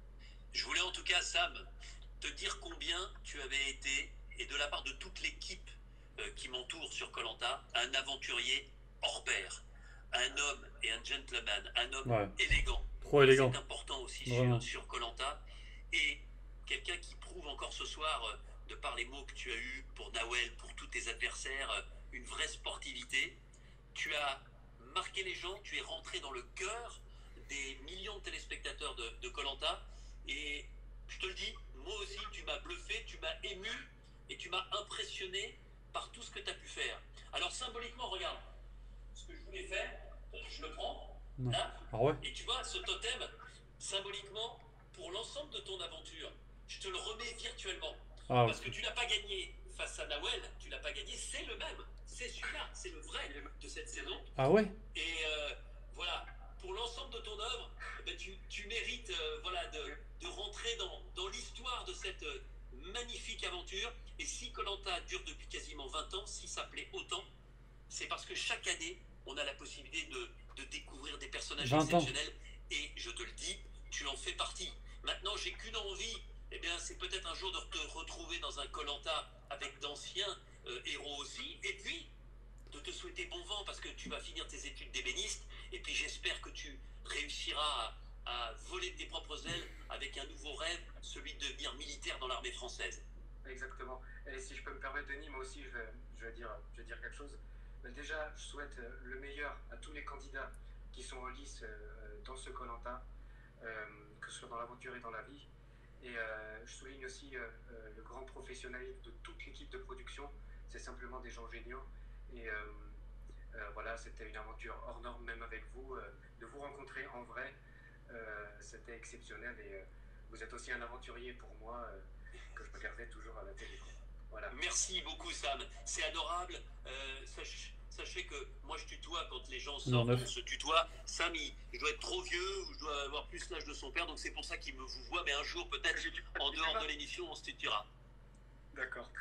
Je voulais en tout cas, Sam, te dire combien tu avais été, et de la part de toute l'équipe euh, qui m'entoure sur koh lanta, un aventurier hors pair. Un homme et un gentleman, un homme ouais. élégant. Trop élégant. C'est important aussi sur, sur koh lanta. Et quelqu'un qui prouve encore ce soir, de par les mots que tu as eus pour Nawel, pour tous tes adversaires, une vraie sportivité. Tu as marqué les gens, tu es rentré dans le cœur des millions de téléspectateurs de, de koh lanta. Et je te le dis, moi aussi, tu m'as bluffé, tu m'as ému et tu m'as impressionné par tout ce que tu as pu faire. Alors symboliquement, regarde. Ce que je voulais faire, je le prends, non. Là, ah ouais. et tu vois, ce totem, symboliquement, pour l'ensemble de ton aventure, je te le remets virtuellement. Ah, parce okay. que tu n'as pas gagné face à Nawel, tu n'as pas gagné, c'est le même, c'est celui-là, c'est le vrai de cette saison. Ah ouais. Et euh, voilà, pour l'ensemble de ton œuvre, ben, tu, tu mérites euh, voilà, de, de rentrer dans, dans l'histoire de cette euh, magnifique aventure. Et si koh lanta dure depuis quasiment vingt ans, si ça plaît autant, c'est parce que chaque année, on a la possibilité de, de découvrir des personnages exceptionnels. Et je te le dis, tu en fais partie. Maintenant, j'ai qu'une envie, eh bien, c'est peut-être un jour de te retrouver dans un koh lanta avec d'anciens euh, héros aussi. Et puis, de te souhaiter bon vent parce que tu vas finir tes études d'ébéniste. Et puis, j'espère que tu réussiras à, à voler de tes propres ailes avec un nouveau rêve, celui de devenir militaire dans l'armée française. Exactement. Et si je peux me permettre, Denis, moi aussi, je vais, je vais, dire, je vais dire quelque chose. Mais déjà, je souhaite le meilleur à tous les candidats qui sont en lice euh, dans ce koh lanta, euh, que ce soit dans l'aventure et dans la vie. Et euh, je souligne aussi euh, le grand professionnalisme de toute l'équipe de production. C'est simplement des gens géniaux. Et euh, euh, voilà, c'était une aventure hors norme, même avec vous. Euh, de vous rencontrer en vrai, euh, c'était exceptionnel. Et euh, vous êtes aussi un aventurier pour moi, euh, que je regarderai toujours à la télé. Voilà. Merci beaucoup, Sam. C'est adorable. Euh, sach, sachez que moi, je tutoie quand les gens sortent, on se tutoie. Sam, il, je dois être trop vieux ou je dois avoir plus l'âge de son père, donc c'est pour ça qu'il me vous voit. Mais un jour, peut-être, en dehors de l'émission, on se tutoiera. D'accord, très bien.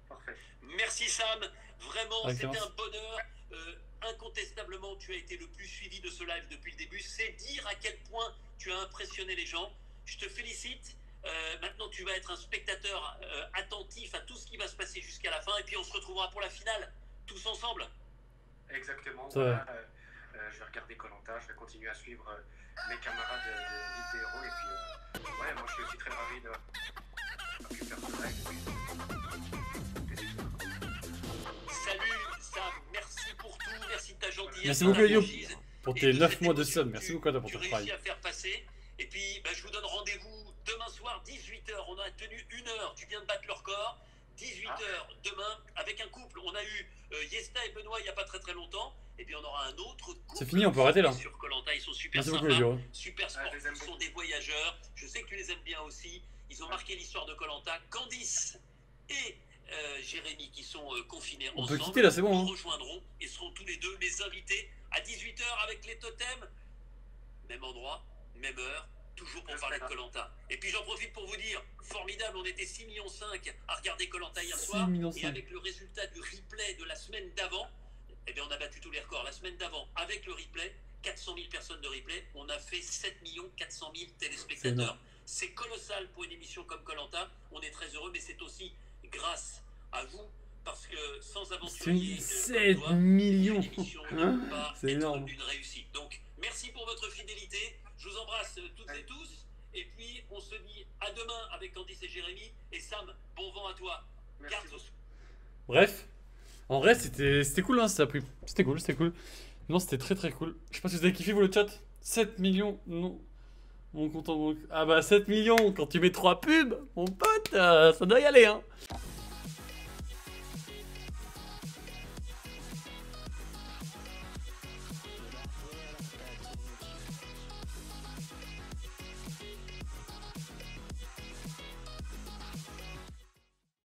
Parfait. Merci Sam, vraiment Avec c'était Clémence. un bonheur. Euh, incontestablement, tu as été le plus suivi de ce live depuis le début. C'est dire à quel point tu as impressionné les gens. Je te félicite. Euh, maintenant, tu vas être un spectateur euh, attentif à tout ce qui va se passer jusqu'à la fin. Et puis, on se retrouvera pour la finale, tous ensemble. Exactement. Ça Voilà, euh, euh, je vais regarder Koh Lanta, je vais continuer à suivre euh, mes camarades de, de Ligue des Héros. Et puis, euh, ouais, moi je suis aussi très ravi de d'avoir pu faire ce live. Et puis, Salut Sam, merci pour tout. Merci de ta gentillesse. Merci de beaucoup, ta Elio, franchise. pour Et tes de neuf cette mois de émotion sub. que Merci tu- beaucoup à toi pour tu ton réussis travail. à faire passer. Et puis, bah, je vous donne rendez-vous demain soir, dix-huit heures. On a tenu une heure. Tu viens de battre le record. dix-huit heures demain, avec un couple. On a eu euh, Yesta et Benoît il n'y a pas très très longtemps. Et puis, on aura un autre couple. C'est fini, on peut arrêter, là. Sur Koh Lanta. Ils sont super Merci beaucoup, sympas, Elio. super Ah, je les sportifs. aime Ils sont beaucoup. des voyageurs. Je sais que tu les aimes bien aussi. Ils ont marqué l'histoire de Koh Lanta. Candice et euh, Jérémy qui sont euh, confinés On ensemble. peut quitter là, c'est bon. Nous Hein. rejoindront et seront tous les deux mes invités à dix-huit heures avec les totems. Même endroit, même heure, toujours pour Je parler de serai là. Koh Lanta. Et puis j'en profite pour vous dire, formidable, on était six virgule cinq millions à regarder Koh Lanta hier six soir. virgule Et cinq. avec le résultat du replay de la semaine d'avant, eh bien on a battu tous les records. La semaine d'avant, avec le replay, quatre cent mille personnes de replay, on a fait sept millions quatre cent mille C'est téléspectateurs. énorme. C'est colossal pour une émission comme Koh Lanta. On est très heureux, mais c'est aussi grâce à vous. Parce que sans aventurier, sept millions. une émission ne Hein, peut pas c'est être énorme. une réussite. Donc, merci pour votre fidélité. Je vous embrasse toutes et tous. Et puis, on se dit à demain avec Candice et Jérémy. Et Sam, bon vent à toi. Merci Garde beaucoup. Bref, en vrai, c'était c'était cool, hein, ça a pris. C'était cool, c'était cool. Non, c'était très très cool. Je sais pas si vous avez kiffé, vous, le chat. sept millions, non. Mon compte en banque. Ah bah, sept millions, quand tu mets trois pubs, mon pote, euh, ça doit y aller, hein.